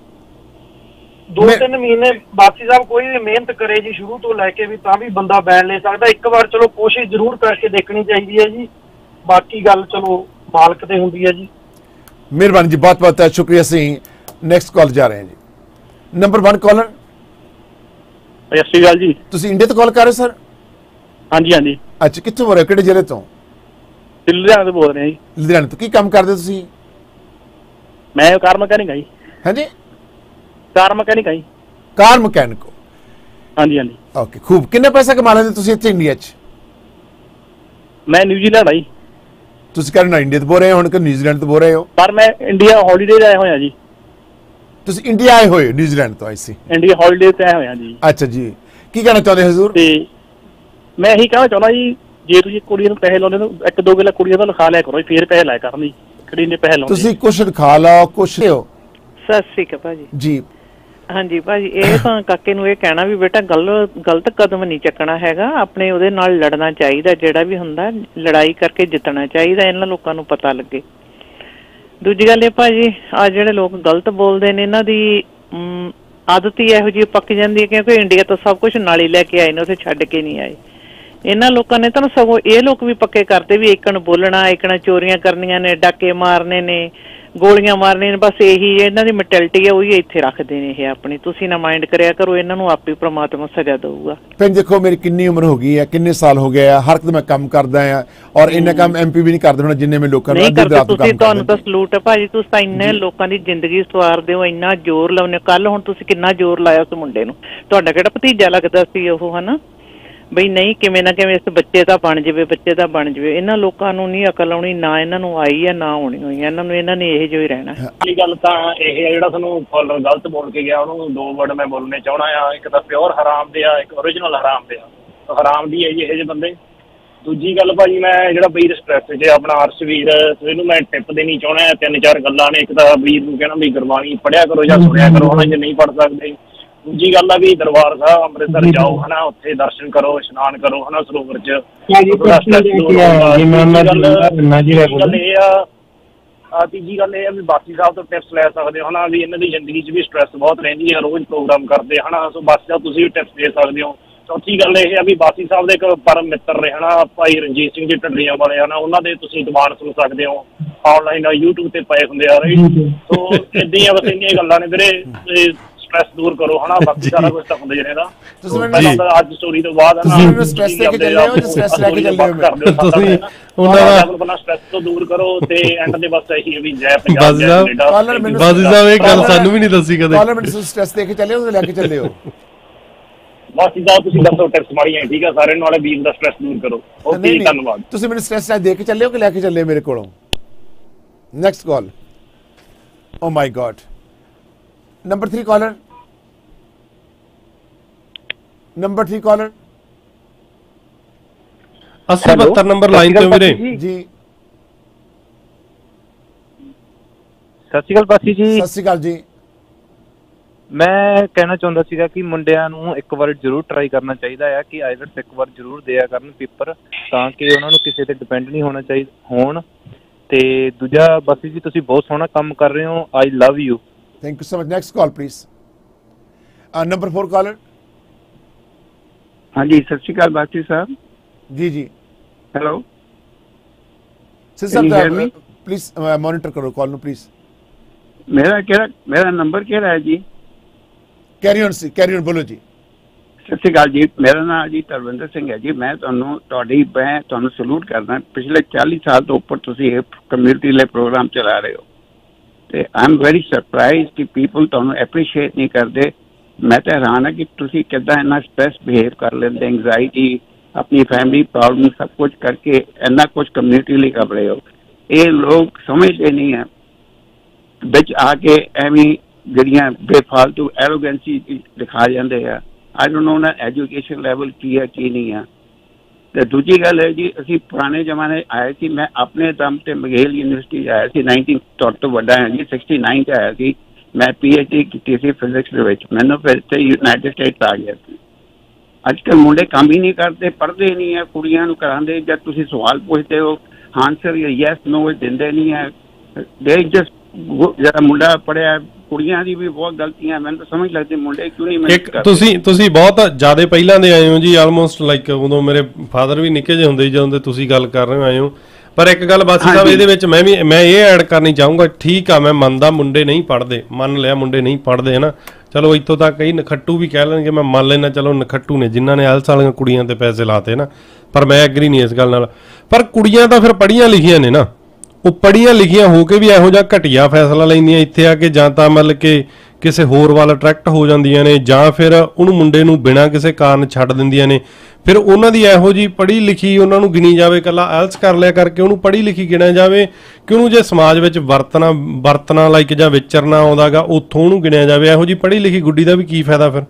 ਦੋ ਤਿੰਨ ਮਹੀਨੇ ਬਾਕੀ ਸਾਹਿਬ ਕੋਈ ਵੀ ਮਿਹਨਤ ਕਰੇ ਜੀ ਸ਼ੁਰੂ ਤੋਂ ਲੈ ਕੇ ਵੀ, ਤਾਂ ਵੀ ਬੰਦਾ ਬੈਠ ਲੈ ਸਕਦਾ। ਇੱਕ ਵਾਰ ਚਲੋ ਕੋਸ਼ਿਸ਼ ਜ਼ਰੂਰ ਕਰਕੇ ਦੇਖਣੀ ਚਾਹੀਦੀ ਹੈ ਜੀ, ਬਾਕੀ ਗੱਲ ਚਲੋ ਮਾਲਕ ਤੇ ਹੁੰਦੀ ਹੈ ਜੀ। ਮਿਹਰਬਾਨੀ ਜੀ, ਬਹੁਤ ਬਹੁਤ ਸ਼ੁਕਰੀਆ। ਅਸੀਂ ਨੈਕਸਟ ਕਾਲ ਜਾ ਰਹੇ ਹਾਂ ਜੀ। Number one caller. ਸਤਿ ਸ਼੍ਰੀ ਅਕਾਲ ਜੀ। ਤੁਸੀਂ ਇੰਡੀਆ ਤੋਂ ਕਾਲ ਕਰ ਰਹੇ ਸਰ? ਹਾਂਜੀ ਹਾਂਜੀ। ਅੱਛਾ, ਕਿੱਥੋਂ ਬੋਲ ਰਹੇ? ਕਿਹੜੇ ਜ਼ਿਲ੍ਹੇ ਤੋਂ? ਲੁਧਿਆਣਾ ਤੋਂ ਬੋਲ ਰਹੇ ਹਾਂ ਜੀ। ਲੁਧਿਆਣਾ ਤੋਂ। ਕੀ ਕੰਮ ਕਰਦੇ ਤੁਸੀਂ? ਮੈਂ ਕਾਰ ਮਕੈਨਿਕ ਹਾਂ ਜੀ। ਹਾਂਜੀ, ਕਾਰ ਮਕੈਨਿਕ ਹਾਂ ਜੀ। Car mechanic? ਹਾਂਜੀ ਹਾਂਜੀ। ਓਕੇ, ਖੂਬ। ਕਿੰਨੇ ਪੈਸਾ ਕਮਾ ਲੈਂਦੇ ਤੁਸੀਂ ਇੱਥੇ ਇੰਡੀਆ 'ਚ? ਮੈਂ ਨਿਊਜ਼ੀਲੈਂਡ ਆਈ। ਤੁਸੀਂ ਕਹਿੰਦੇ ਇੰਡੀਆ ਤੋਂ ਬੋਲ ਰਹੇ ਹੋ, ਹੁਣ ਕਿ ਨਿਊਜ਼ੀਲੈਂਡ ਤੋਂ ਬੋਲ ਰਹੇ ਹੋ? ਪਰ ਮੈਂ ਇੰਡੀਆ ਹੌਲੀਡੇ ਆਇਆ ਹੋਇਆ ਜੀ। ਤੁਸੀਂ ਇੰਡੀਆ ਆਏ ਹੋਏ ਨਿਊਜ਼ੀਲੈਂਡ ਤੋਂ? ਆਈ ਸੀ। ਇੰਡੀਆ ਹੌਲੀਡੇ ਤੇ ਆਇਆ ਹੋਇਆ ਜੀ। ਅੱਛਾ ਜੀ। ਕੀ ਕਹਿਣਾ ਚਾਹੁੰਦੇ ਹਜ਼ੂਰ? ਤੇ ਮੈਂ ਇਹੀ ਕਹਿਣਾ ਚਾਹੁੰਦਾ ਜੀ, ਜੇ ਤੁਸੀਂ ਕੁੜੀਆਂ ਨੂੰ ਪੈਸੇ ਲਾਉਂਦੇ ਹੋ, ਇੱਕ ਦੋ ਗੱਲਾਂ ਕੁੜੀਆਂ ਦਾ ਲਿਖਾ ਲਿਆ ਕਰੋ, ਫੇਰ ਪੈਸੇ ਲਾਇਆ ਕਰਨ ਜੀ। ਕਿਹੜੀ ਨੇ ਪੈਸੇ ਲਾਉਂਦੇ? ਤੁਸੀਂ ਕੁਛ ਲਿਖਾ ਲਓ, ਕੁਛ ਲਿਓ। ਸਤਿ ਸ੍ਰੀ ਅਕਾਲ ਭਾਜੀ। ਜੀ ਹਾਂਜੀ ਭਾਜੀ, ਇਹ ਤਾਂ ਕਾਕੇ ਨੂੰ ਇਹ ਕਹਿਣਾ ਵੀ ਬੇਟਾ ਗਲ ਗਲਤ ਕਦਮ ਨਹੀਂ ਚੱਕਣਾ ਹੈਗਾ, ਆਪਣੇ ਉਹਦੇ ਨਾਲ ਲੜਨਾ ਚਾਹੀਦਾ, ਜਿਹੜਾ ਵੀ ਹੁੰਦਾ ਲੜਾਈ ਕਰਕੇ ਜਿੱਤਣਾ ਚਾਹੀਦਾ, ਇਹਨਾਂ ਲੋਕਾਂ ਨੂੰ ਪਤਾ ਲੱਗੇ। ਦੂਜੀ ਗੱਲ ਇਹ ਭਾਜੀ, ਆ ਜਿਹੜੇ ਲੋਕ ਗਲਤ ਬੋਲਦੇ ਨੇ, ਇਹਨਾਂ ਦੀ ਆਦਤ ਹੀ ਇਹੋ ਜਿਹੀ ਪੱਕ ਜਾਂਦੀ ਹੈ, ਕਿਉਂਕਿ ਇੰਡੀਆ ਤੋਂ ਸਭ ਕੁਛ ਨਾਲ ਹੀ ਲੈ ਕੇ ਆਏ ਨੇ, ਉੱਥੇ ਛੱਡ ਕੇ ਨਹੀਂ ਆਏ। ਇਹਨਾਂ ਲੋਕਾਂ ਨੇ ਤਾਂ ਸਗੋਂ ਇਹ ਲੋਕ ਵੀ ਪੱਕੇ ਕਰਦੇ ਵੀ ਇੱਕਣ ਬੋਲਣਾ, ਇੱਕਣ ਚੋਰੀਆਂ ਕਰਨੀਆਂ ਨੇ, ਡਾਕੇ ਮਾਰਨੇ ਨੇ, ਗੋਲੀਆਂ ਮਾਰਨੀਆਂ ਨੇ, ਬਸ ਇਹੀ ਇਹਨਾਂ ਦੀ ਮੈਂਟੈਲਿਟੀ ਹੈ, ਉਹੀ ਇੱਥੇ ਰੱਖਦੇ ਨੇ ਇਹ ਆਪਣੀ। ਤੁਸੀਂ ਨਾ ਮਾਈਂਡ ਕਰਿਆ ਕਰੋ, ਇਹਨਾਂ ਨੂੰ ਆਪੇ ਪ੍ਰਮਾਤਮਾ ਸਜ਼ਾ ਦਊਗਾ। ਭੈਣ ਦੇਖੋ, ਮੇਰੀ ਕਿੰਨੀ ਉਮਰ ਹੋ ਗਈ ਹੈ, ਕਿੰਨੇ ਸਾਲ ਹੋ ਗਏ ਆ, ਹਰ ਇੱਕ ਮੈਂ ਕੰਮ ਕਰਦਾ ਆ, ਔਰ ਇੰਨਾ ਕੰਮ ਐਮਪੀ ਵੀ ਨਹੀਂ ਕਰਦੇ ਹੁਣ ਜਿੰਨੇ ਮੈਂ ਲੋਕਾਂ ਨੂੰ ਤੁਸੀਂ। ਤੁਹਾਨੂੰ ਤਾਂ ਸਲੂਟ ਹੈ ਭਾਜੀ, ਤੁਸੀਂ ਤਾਂ ਇੰਨੇ ਲੋਕਾਂ ਦੀ ਜ਼ਿੰਦਗੀ ਸਵਾਰਦੇ ਹੋ, ਇੰਨਾ ਜ਼ੋਰ ਲਾਉਂਦੇ ਹੋ। ਕੱਲ ਹੁਣ ਤੁਸੀਂ ਕਿੰਨਾ ਜ਼ੋਰ ਲਾਇਆ ਉਸ ਮੁੰਡੇ ਨੂੰ, ਤੁਹਾਡਾ ਕਿਹੜਾ ਭਤੀਜਾ ਲੱਗਦਾ ਸੀ ਉਹ, ਹਨਾ ਬਈ ਨਹੀਂ ਕਿਵੇਂ ਨਾ ਕਿਵੇਂ ਇਸ ਬੱਚੇ ਦਾ ਬਣ ਜਾਵੇ, ਬੱਚੇ ਦਾ ਬਣ ਜਾਵੇ। ਇਹਨਾਂ ਲੋਕਾਂ ਨੂੰ ਨਹੀਂ ਅਕਲ ਆਉਣੀ, ਨਾ ਇਹਨਾਂ ਨੂੰ ਆਈ ਹੈ, ਨਾ ਆਉਣੀ ਹੋਈ ਹੈ ਇਹਨਾਂ ਨੂੰ, ਇਹਨਾਂ ਨੇ ਇਹੋ ਜਿਹਾ ਹੀ ਰਹਿਣਾ। ਇਹ ਗੱਲ ਤਾਂ ਇਹ ਹੈ, ਜਿਹੜਾ ਤੁਹਾਨੂੰ ਫੁੱਲ ਗਲਤ ਬੋਲ ਕੇ ਗਿਆ, ਉਹਨੂੰ ਦੋ ਵਰਡ ਮੈਂ ਬੋਲਣੇ ਚਾਹਣਾ ਆ। ਇੱਕ ਤਾਂ ਪਿਓਰ ਹਰਾਮ ਦੇ ਆ, ਇੱਕ ਓਰੀਜਨਲ ਹਰਾਮ ਦੇ ਆ। ਹਰਾਮ ਦੀ ਹੈ ਜੀ ਇਹ ਜਿਹੇ ਬੰਦੇ, ਦੂਜੀ ਗੱਲ ਭਾਜੀ ਮੈਂ ਜਿਹੜਾ ਵੀਰ ਸਟ੍ਰੈਸ 'ਚ ਆਪਣਾ ਅਰਸ਼ ਵੀਰ ਇਹਨੂੰ ਮੈਂ ਟਿਪ ਦੇਣੀ ਚਾਹੁੰਦਾ ਤਿੰਨ ਚਾਰ ਗੱਲਾਂ ਨੇ। ਇੱਕ ਤਾਂ ਵੀਰ ਨੂੰ ਕਹਿਣਾ ਵੀ ਗੁਰਬਾਣੀ ਪੜ੍ਹਿਆ ਕਰੋ ਜਾਂ ਸੁਣਿਆ ਕਰੋ ਹਨਾ ਜੇ ਨਹੀਂ ਪੜ੍ਹ ਸਕਦੇ। ਦੂਜੀ ਗੱਲ ਆ ਵੀ ਦਰਬਾਰ ਸਾਹਿਬ ਅੰਮ੍ਰਿਤਸਰ ਜਾਓ ਹਨਾ, ਉੱਥੇ ਦਰਸ਼ਨ ਕਰੋ, ਇਸ਼ਨਾਨ ਕਰੋ ਹਨਾ ਸਰੋਵਰ 'ਚ। ਗੱਲ ਇਹ ਆ ਆ ਤੀਜੀ ਗੱਲ ਇਹ ਆ ਵੀ ਬਾਕੀ ਸਾਹਿਬ ਤੋਂ ਟਿਪਸ ਲੈ ਸਕਦੇ ਹੋ ਹਨਾ, ਵੀ ਇਹਨਾਂ ਦੀ ਜ਼ਿੰਦਗੀ 'ਚ ਵੀ ਸਟ੍ਰੈਸ ਬਹੁਤ ਰਹਿੰਦੀ ਹੈ, ਰੋਜ਼ ਪ੍ਰੋਗਰਾਮ ਕਰਦੇ ਹਨਾ, ਸੋ ਬਾਕੀ ਸਾਹਿਬ ਤੁਸੀਂ ਵੀ ਟਿਪਸ ਦੇ ਸਕਦੇ ਹੋ। ਚੌਥੀ ਗੱਲ ਇਹ ਆ ਵੀ ਬਾਸੀ ਸਾਹਿਬ ਦੇ ਇੱਕ ਪਰਮ ਮਿੱਤਰ ਨੇ ਹਨਾ ਭਾਈ ਰਣਜੀਤ ਸਿੰਘ ਜੀ ਢੱਡਰੀਆਂ ਵਾਲੇ ਹਨਾ, ਉਹਨਾਂ ਦੇ ਤੁਸੀਂ ਦੀਵਾਨ ਸੁਣ ਸਕਦੇ ਹੋ, ਆਨਲਾਈਨ ਯੂਟਿਊਬ ਤੇ ਪਏ ਹੁੰਦੇ ਆ ਰਾਈਟ। ਸੋ ਏਦਾਂ ਹੀ ਬਸ ਇੰਨੀਆਂ ਗੱਲਾਂ ਨੇ ਵੀਰੇ, ਸਟ੍ਰੈਸ ਦੂਰ ਕਰੋ ਹਨਾ, ਬਾਕੀ ਸਾਰਾ ਕੁਝ ਤਾਂ ਹੁੰਦਾ ਹੀ ਰਹਿੰਦਾ। ਤੁਸੀਂ ਮੈਨੂੰ ਅੱਜ ਸਟੋਰੀ ਤੋਂ ਬਾਅਦ ਤੁਸੀਂ ਮੈਨੂੰ ਸਟ੍ਰੈਸ ਲੈ ਕੇ ਚੱਲੇ ਹੋ ਜਾਂ ਸਟ੍ਰੈਸ ਲੈ ਕੇ ਚੱਲੇ ਹੋ? ਤੁਸੀਂ ਉਹਨਾਂ ਦਾ ਆਪਣਾ ਸਟ੍ਰੈਸ ਤੋਂ ਦੂਰ ਕਰੋ ਤੇ ਐਂਡ ਦੇ ਬਸ ਇਹੀ ਵੀ ਜੈ ਪੰਜਾਬ ਜੈ ਕੈਨੇਡਾ। ਬਾਜੀ ਸਾਹਿਬ ਇਹ ਗੱਲ ਸਾਨੂੰ ਵੀ ਨਹੀਂ ਦੱਸੀ ਕਦੇ। ਕਾਲਰ ਮੈਨੂੰ ਸਟ੍ਰੈਸ ਦੇ ਕੇ ਚੱਲੇ ਹੋ ਲੈ ਕੇ ਚੱਲੇ ਹੋ? ਬਾਕੀ ਦਾ ਤੁਸੀਂ ਦੱਸੋ ਟਿਪਸ ਮਾਰੀਆਂ ਠੀਕ ਆ ਸਾਰਿਆਂ ਨੂੰ, ਵਾਲੇ ਵੀਰ ਦਾ ਸਟ੍ਰੈਸ ਦੂਰ ਕਰੋ। ਓਕੇ ਧੰਨਵਾਦ। ਤੁਸੀਂ ਮੈਨੂੰ ਸਟ੍ਰੈਸ ਦੇ ਕੇ ਚੱਲੇ ਹੋ ਕਿ ਲੈ ਕੇ ਚੱਲੇ ਮੇਰੇ ਕੋਲੋਂ? Next call. Oh my god, number three caller, number three caller अस्सी बहत्तर नंबर लाइन ਤੇ ਵੀਰੇ ਜੀ। ਸਤਿ ਸ਼੍ਰੀ ਅਕਾਲ ਬਾਸੀ ਜੀ। ਸਤਿ ਸ਼੍ਰੀ ਅਕਾਲ ਜੀ। ਮੈਂ ਕਹਿਣਾ ਚਾਹੁੰਦਾ ਸੀਗਾ ਕਿ ਮੁੰਡਿਆਂ ਨੂੰ ਇੱਕ ਵਾਰ ਜ਼ਰੂਰ ਟਰਾਈ ਕਰਨਾ ਚਾਹੀਦਾ ਆ ਕਿ ਆਈਲੈਟਸ ਇੱਕ ਵਾਰ ਜ਼ਰੂਰ ਦਿਆ ਕਰਨ ਪੇਪਰ, ਤਾਂ ਕਿ ਉਹਨਾਂ ਨੂੰ ਕਿਸੇ ਤੇ ਡਿਪੈਂਡ ਨਹੀਂ ਹੋਣਾ ਚਾਹੀਦਾ ਹੋਣ। ਤੇ ਦੂਜਾ ਬਾਸੀ ਜੀ ਤੁਸੀਂ ਬਹੁਤ ਸੋਹਣਾ ਕੰਮ ਕਰ ਰਹੇ ਹੋ, I love you. Thank you so much. Next call please. Number four caller. हाँ जी सत श्री अकाल बासी साहब। जी जी हेलो सर साहब प्लीज मॉनिटर करो कॉल नो प्लीज। मेरा केड़ा मेरा नंबर केड़ा है जी? कैरी ऑन कैरी ऑन बोलो जी। सत श्री अकाल जी, मेरा नाम जी तरविंदर सिंह है जी। मैं तुहानू तुहाडी मैं तुहानू सलूट करदा। पिछले चालीस साल तो ऊपर तुसीं इह कम्यूनिटी ले प्रोग्राम चला रहे हो ते आई एम वेरी सरप्राइज कि पीपल तुहानू एप्रीशिएट नहीं करदे। मैं तो हैरान है कि तुसी किद्दां इन्ना स्ट्रेस बिहेव कर लेंदे, एंगजाइटी, अपनी फैमिली प्रॉब्लम सब कुछ करके इन्ना कुछ कम्यूनिटी लिए कर रहे हो। ये लोग समझते नहीं है, बिच आके एवं जड़ियां बेफालतू एरोगेंसी दिखा जाते हैं। आई डोंट नो ना एजुकेशन लैवल की है की नहीं है। तो दूजी गल है जी, असी पुराने जमाने आए थे, मैं अपने दम से मघेल यूनिवर्सिटी आया सी, नाइनटीन तुहाडे तो वड्डा है जी, सिक्सटी नाइन च आया सी। मैं पी एच डी की थी फिजिक्स के, मैंने फिर से यूनाइटेड स्टेट्स आ गया सी। अजकल मुंडे काम ही नहीं करते, पढ़ते नहीं है, कुड़ियां नूं करांदे जब तुसीं सवाल पूछते हो आंसर यस नो दिंदे नहीं है। दे जस्ट जरा मुंडा पढ़िया, कुड़ियां दी भी बहुत गलतियां। मैंने तो समझ लगदी मुंडे क्यों नहीं मेहनत करते। ਤੁਸੀਂ ਤੁਸੀਂ ਬਹੁਤ ਜ਼ਿਆਦਾ ਪਹਿਲਾਂ ਦੇ ਆਏ ਹੋ ਜੀ, ਆਲਮੋਸਟ ਲਾਈਕ ਉਦੋਂ ਮੇਰੇ ਫਾਦਰ ਵੀ ਨਿੱਕੇ ਜਿਹੇ ਹੁੰਦੇ ਜਦੋਂ ਦੇ ਤੁਸੀਂ ਗੱਲ ਕਰ ਰਹੇ ਹੋ ਆਏ ਹੋ। ਪਰ ਇੱਕ ਗੱਲ ਬਾਸੀ ਸਾਹਿਬ ਇਹਦੇ ਵਿੱਚ ਮੈਂ ਵੀ ਮੈਂ ਇਹ ਐਡ ਕਰਨੀ ਚਾਹੂੰਗਾ। ਠੀਕ ਆ, ਮੈਂ ਮੰਨਦਾ ਮੁੰਡੇ ਨਹੀਂ ਪੜ੍ਹਦੇ, ਮੰਨ ਲਿਆ ਮੁੰਡੇ ਨਹੀਂ ਪੜ੍ਹਦੇ ਹੈ ਨਾ, ਚਲੋ ਇੱਥੋਂ ਤੱਕ ਕਈ ਨਖੱਟੂ ਵੀ ਕਹਿ ਲੈਣਗੇ, ਮੈਂ ਮੰਨ ਲੈਣਾ ਚਲੋ ਨਖੱਟੂ ਨੇ ਜਿਨ੍ਹਾਂ ਨੇ ਆਇਲਸ ਵਾਲੀਆਂ ਕੁੜੀਆਂ ਤੇ ਪੈਸੇ ਲਾਤੇ ਨਾ, ਪਰ ਮੈਂ ਐਗਰੀ ਨਹੀਂ ਇਸ ਗੱਲ ਨਾਲ। ਪਰ ਕੁੜੀਆਂ ਤਾਂ ਫਿਰ ਪੜ੍ਹੀਆਂ ਲਿਖੀਆਂ ਨੇ ਨਾ, ਉਹ ਪੜ੍ਹੀਆਂ ਲਿਖੀਆਂ ਹੋ ਕੇ ਵੀ ਇਹੋ ਜਿਹਾ ਘਟੀਆ ਫੈਸਲਾ ਲੈਂਦੀਆਂ ਇੱਥੇ ਆ ਕੇ, ਜਾਂ ਤਾਂ ਮਤਲਬ ਕਿ ਕਿਸੇ ਹੋਰ ਵੱਲ ਅਟਰੈਕਟ ਹੋ ਜਾਂਦੀਆਂ ਨੇ, ਜਾਂ ਫਿਰ ਉਹਨੂੰ ਮੁੰਡੇ ਨੂੰ ਬਿਨਾਂ ਕਿਸੇ ਕਾਰਨ ਛੱਡ ਦਿੰਦੀਆਂ ਨੇ। ਫਿਰ ਉਹਨਾਂ ਦੀ ਇਹੋ ਜਿਹੀ ਪੜ੍ਹੀ ਲਿਖੀ ਉਹਨਾਂ ਨੂੰ ਗਿਣੀ ਜਾਵੇ, ਇਕੱਲਾ ਆਇਲਸ ਕਰ ਲਿਆ ਕਰਕੇ ਉਹਨੂੰ ਪੜ੍ਹੀ ਲਿਖੀ ਗਿਣਿਆ ਜਾਵੇ, ਕਿ ਉਹਨੂੰ ਜੇ ਸਮਾਜ ਵਿੱਚ ਵਰਤਣਾ ਵਰਤਣਾ ਲਾਈਕ ਜਾਂ ਵਿਚਰਨਾ ਆਉਂਦਾ ਗਾ ਉੱਥੋਂ ਉਹਨੂੰ ਗਿਣਿਆ ਜਾਵੇ। ਇਹੋ ਜਿਹੀ ਪੜ੍ਹੀ ਲਿਖੀ ਗੁੱਡੀ ਦਾ ਵੀ ਕੀ ਫਾਇਦਾ ਫਿਰ?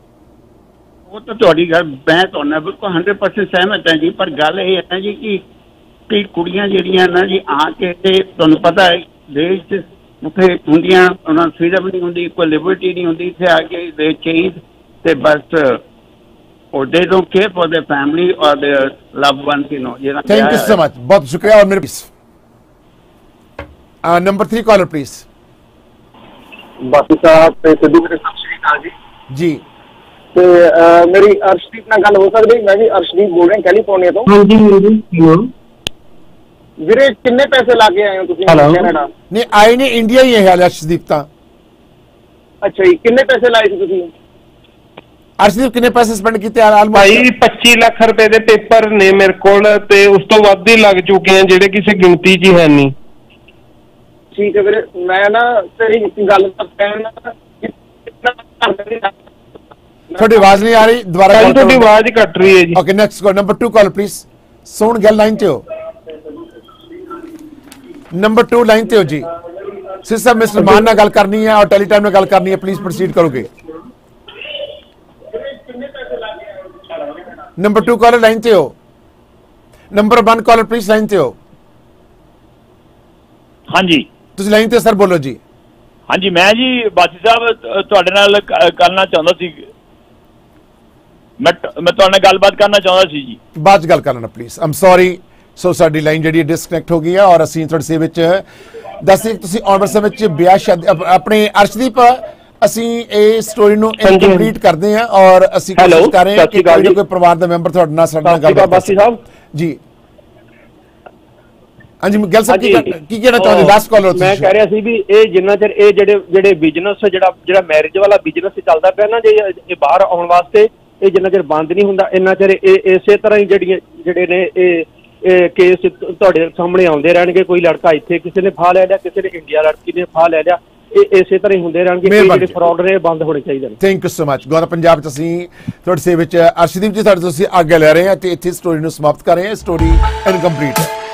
ਉਹ ਤਾਂ ਤੁਹਾਡੀ ਗੱਲ ਮੈਂ ਤੁਹਾਡੇ ਨਾਲ ਬਿਲਕੁਲ ਹੰਡਰਡ ਪਰਸੈਂਟ ਸਹਿਮਤ ਹਾਂ ਜੀ। ਪਰ ਗੱਲ ਇਹ ਹੈ ਜੀ ਕਿ ਕਿ ਕੁੜੀਆਂ ਜਿਹੜੀਆਂ ਨਾ ਜੀ ਆ ਕੇ ਤੇ ਤੁਹਾਨੂੰ ਪਤਾ ਹੈ ਦੇਸ਼ 'ਚ ਉੱਥੇ ਹੁੰਦੀਆਂ, ਉਹਨਾਂ ਨੂੰ ਫਰੀਡਮ ਨਹੀਂ ਹੁੰਦੀ, ਕੋਈ ਲਿਬਰਟੀ ਨਹੀਂ ਹੁੰਦੀ। ਇੱਥੇ ਆ ਕੇ ਦੇ ਚੇਂਜ ਤੇ ਬਸ और they don't care for their family or their loved ones, you know. Thank you so much. बहुत शुक्रिया। और मेरे नंबर थ्री कॉलर प्लीज। बाकी साहब ते सिद्धू मेरे सत श्री अकाल जी। जी ते मेरी अर्शदीप नाल गल हो सकदी? मैं भी अर्शदीप बोल रहा कैलिफोर्निया तो। हां जी हां जी। ਵੀਰੇ ਕਿੰਨੇ ਪੈਸੇ ਲਾ ਕੇ ਆਏ ਹੋ ਤੁਸੀਂ ਕੈਨੇਡਾ? ਨਹੀਂ ਆਏ ਨੇ, ਇੰਡੀਆ ਹੀ ਹੈ अर्शदीप ਤਾਂ। ਅੱਛਾ ਜੀ, ਕਿੰਨੇ ਪੈਸੇ ਲਾਏ ਸੀ ਤੁਸੀਂ? अर्शदीप कितने पैसे स्पेंड किए आलमोस्ट? भाई पच्ची लाख रुपए दे पेपर ने मेरे कोल ते उस तो वध ही लग चुके हैं जेडे किसी गिनती च है नहीं। ठीक है वीरे, मैं ना तेरी गल कहना थोड़ी आवाज नहीं आ रही, दोबारा कॉल थोड़ी आवाज कट रही है जी। Okay next call, number two call please. सोन गल लाइन ते हो, नंबर टू लाइन ते हो जी। सिस्टर मिस्टर मान नाल गल करनी है और टेलीटाइम नाल गल करनी है, प्लीज प्रोसीड करोगे। नंबर टू कॉलर लाइन से हो। ਨੰਬਰ ਇੱਕ ਕਾਲਰ ਪਲੀਜ਼ ਲਾਈਨ ਤੇ ਹੋ। ਹਾਂਜੀ ਤੁਸੀਂ ਲਾਈਨ ਤੇ ਸਰ, ਬੋਲੋ ਜੀ। ਹਾਂਜੀ ਮੈਂ ਜੀ ਬਾਸੀ ਸਾਹਿਬ ਤੁਹਾਡੇ ਨਾਲ ਕ- ਕਰਨਾ ਚਾਹੁੰਦਾ ਸੀ, ਮੈਂ ਮੈਂ ਤੁਹਾਡੇ ਨਾਲ ਗੱਲਬਾਤ ਕਰਨਾ ਚਾਹੁੰਦਾ ਸੀ ਜੀ। ਬਾਅਦ 'ਚ ਗੱਲ ਕਰ ਲੈਣਾ ਪਲੀਜ਼। Aam sorry. ਸੋ ਸਾਡੀ ਲਾਈਨ ਜਿਹੜੀ ਡਿਸਕਨੈਕਟ ਹੋ ਗਈ ਹੈ ਔਰ ਅਸੀਂ ਤੁਹਾਡੇ ਸੇਵਾ ਵਿੱਚ ਦੱਸ ਰਹੇ ਤੁਸੀਂ ਆਉਣ ਵਾਲੇ ਸਮੇਂ ਵਿੱਚ ਵਿਆਹ ਸ਼ਾਦੀ ਅਪ- ਆਪਣੇ ਅਰਸ਼ਦੀਪ ਅਸੀਂ ਇਹ ਸਟੋਰੀ ਨੂੰ ਇਨਕੰਪਲੀਟ ਕਰਦੇ ਹਾਂ ਔਰ ਅਸੀਂ ਕੋਸ਼ਿਸ਼ ਕਰ ਰਹੇ ਹਾਂ ਕਿ ਕੋਈ ਨਾ ਕੋਈ ਪਰਿਵਾਰ ਦਾ ਮੈਂਬਰ ਤੁਹਾਡੇ ਨਾਲ ਸਾਡੇ ਨਾਲ ਗੱਲ ਬਾਸੀ ਸਾਹਿਬ ਜੀ। ਹਾਂਜੀ ਗੱਲ ਸਾਹਿਬ ਕੀ ਕਹਿ- ਕੀ ਕਹਿਣਾ ਚਾਹੁੰਦੇ ਲਾਸਟ ਕਾਲਰ? ਮੈਂ ਕਹਿ ਰਿਹਾ ਸੀ ਵੀ ਇਹ ਜਿੰਨਾ ਚਿਰ ਇਹ ਜਿਹੜੇ ਜਿਹੜੇ ਬਿਜ਼ਨਸ ਜਿਹੜਾ ਜਿਹੜਾ ਮੈਰਿਜ ਵਾਲਾ ਬਿਜ਼ਨਸ ਚੱਲਦਾ ਪਿਆ ਨਾ, ਜੇ ਇਹ ਬਾਹਰ ਆਉਣ ਵਾਸਤੇ ਇਹ ਜਿੰਨਾ ਚਿਰ ਬੰਦ ਨਹੀਂ ਹੁੰਦਾ, ਇੰਨਾ ਚਿਰ ਇਹ ਇਸੇ ਤਰ੍ਹਾਂ ਹੀ ਜਿਹੜੀਆਂ ਜਿਹੜੇ ਨੇ ਇਹ ਇਹ ਕੇਸ ਤੁਹਾਡੇ ਸਾਹਮਣੇ ਆਉਂਦੇ ਰਹਿਣਗੇ। ਕੋਈ ਲੜਕਾ ਇੱਥੇ ਕਿਸੇ ਨੇ ਫਾਹ ਲੈ ਲਿਆ, ਕਿਸੇ ਨੇ ਇੰਡੀਆ ਲੜਕੀ ਨੇ ਫਾਹ ਲੈ ਲਿਆ, ਇਹ ਇਸੇ ਤਰ੍ਹਾਂ ਹੀ ਹੁੰਦੇ ਰਹਿਣਗੇ। ਇਹ ਜਿਹੜੇ ਫਰਾਡ ਨੇ ਬੰਦ ਹੋਣੇ ਚਾਹੀਦੇ ਨੇ। Thank you so much. Gaurav Punjab ਚ ਅਸੀਂ ਤੁਹਾਡੇ ਸੇਵਾ ਵਿੱਚ ਅਰਸ਼ਦੀਪ ਜੀ ਤੁਹਾਡੇ ਤੋਂ ਅਸੀਂ ਆਗਿਆ ਲੈ ਰਹੇ ਹਾਂ ਤੇ ਇੱਥੇ ਸਟੋਰੀ ਨੂੰ ਸਮਾਪਤ ਕਰ ਰਹੇ ਹਾਂ। ਸਟੋਰੀ ਇਨਕੰਪਲੀਟ ਹੈ।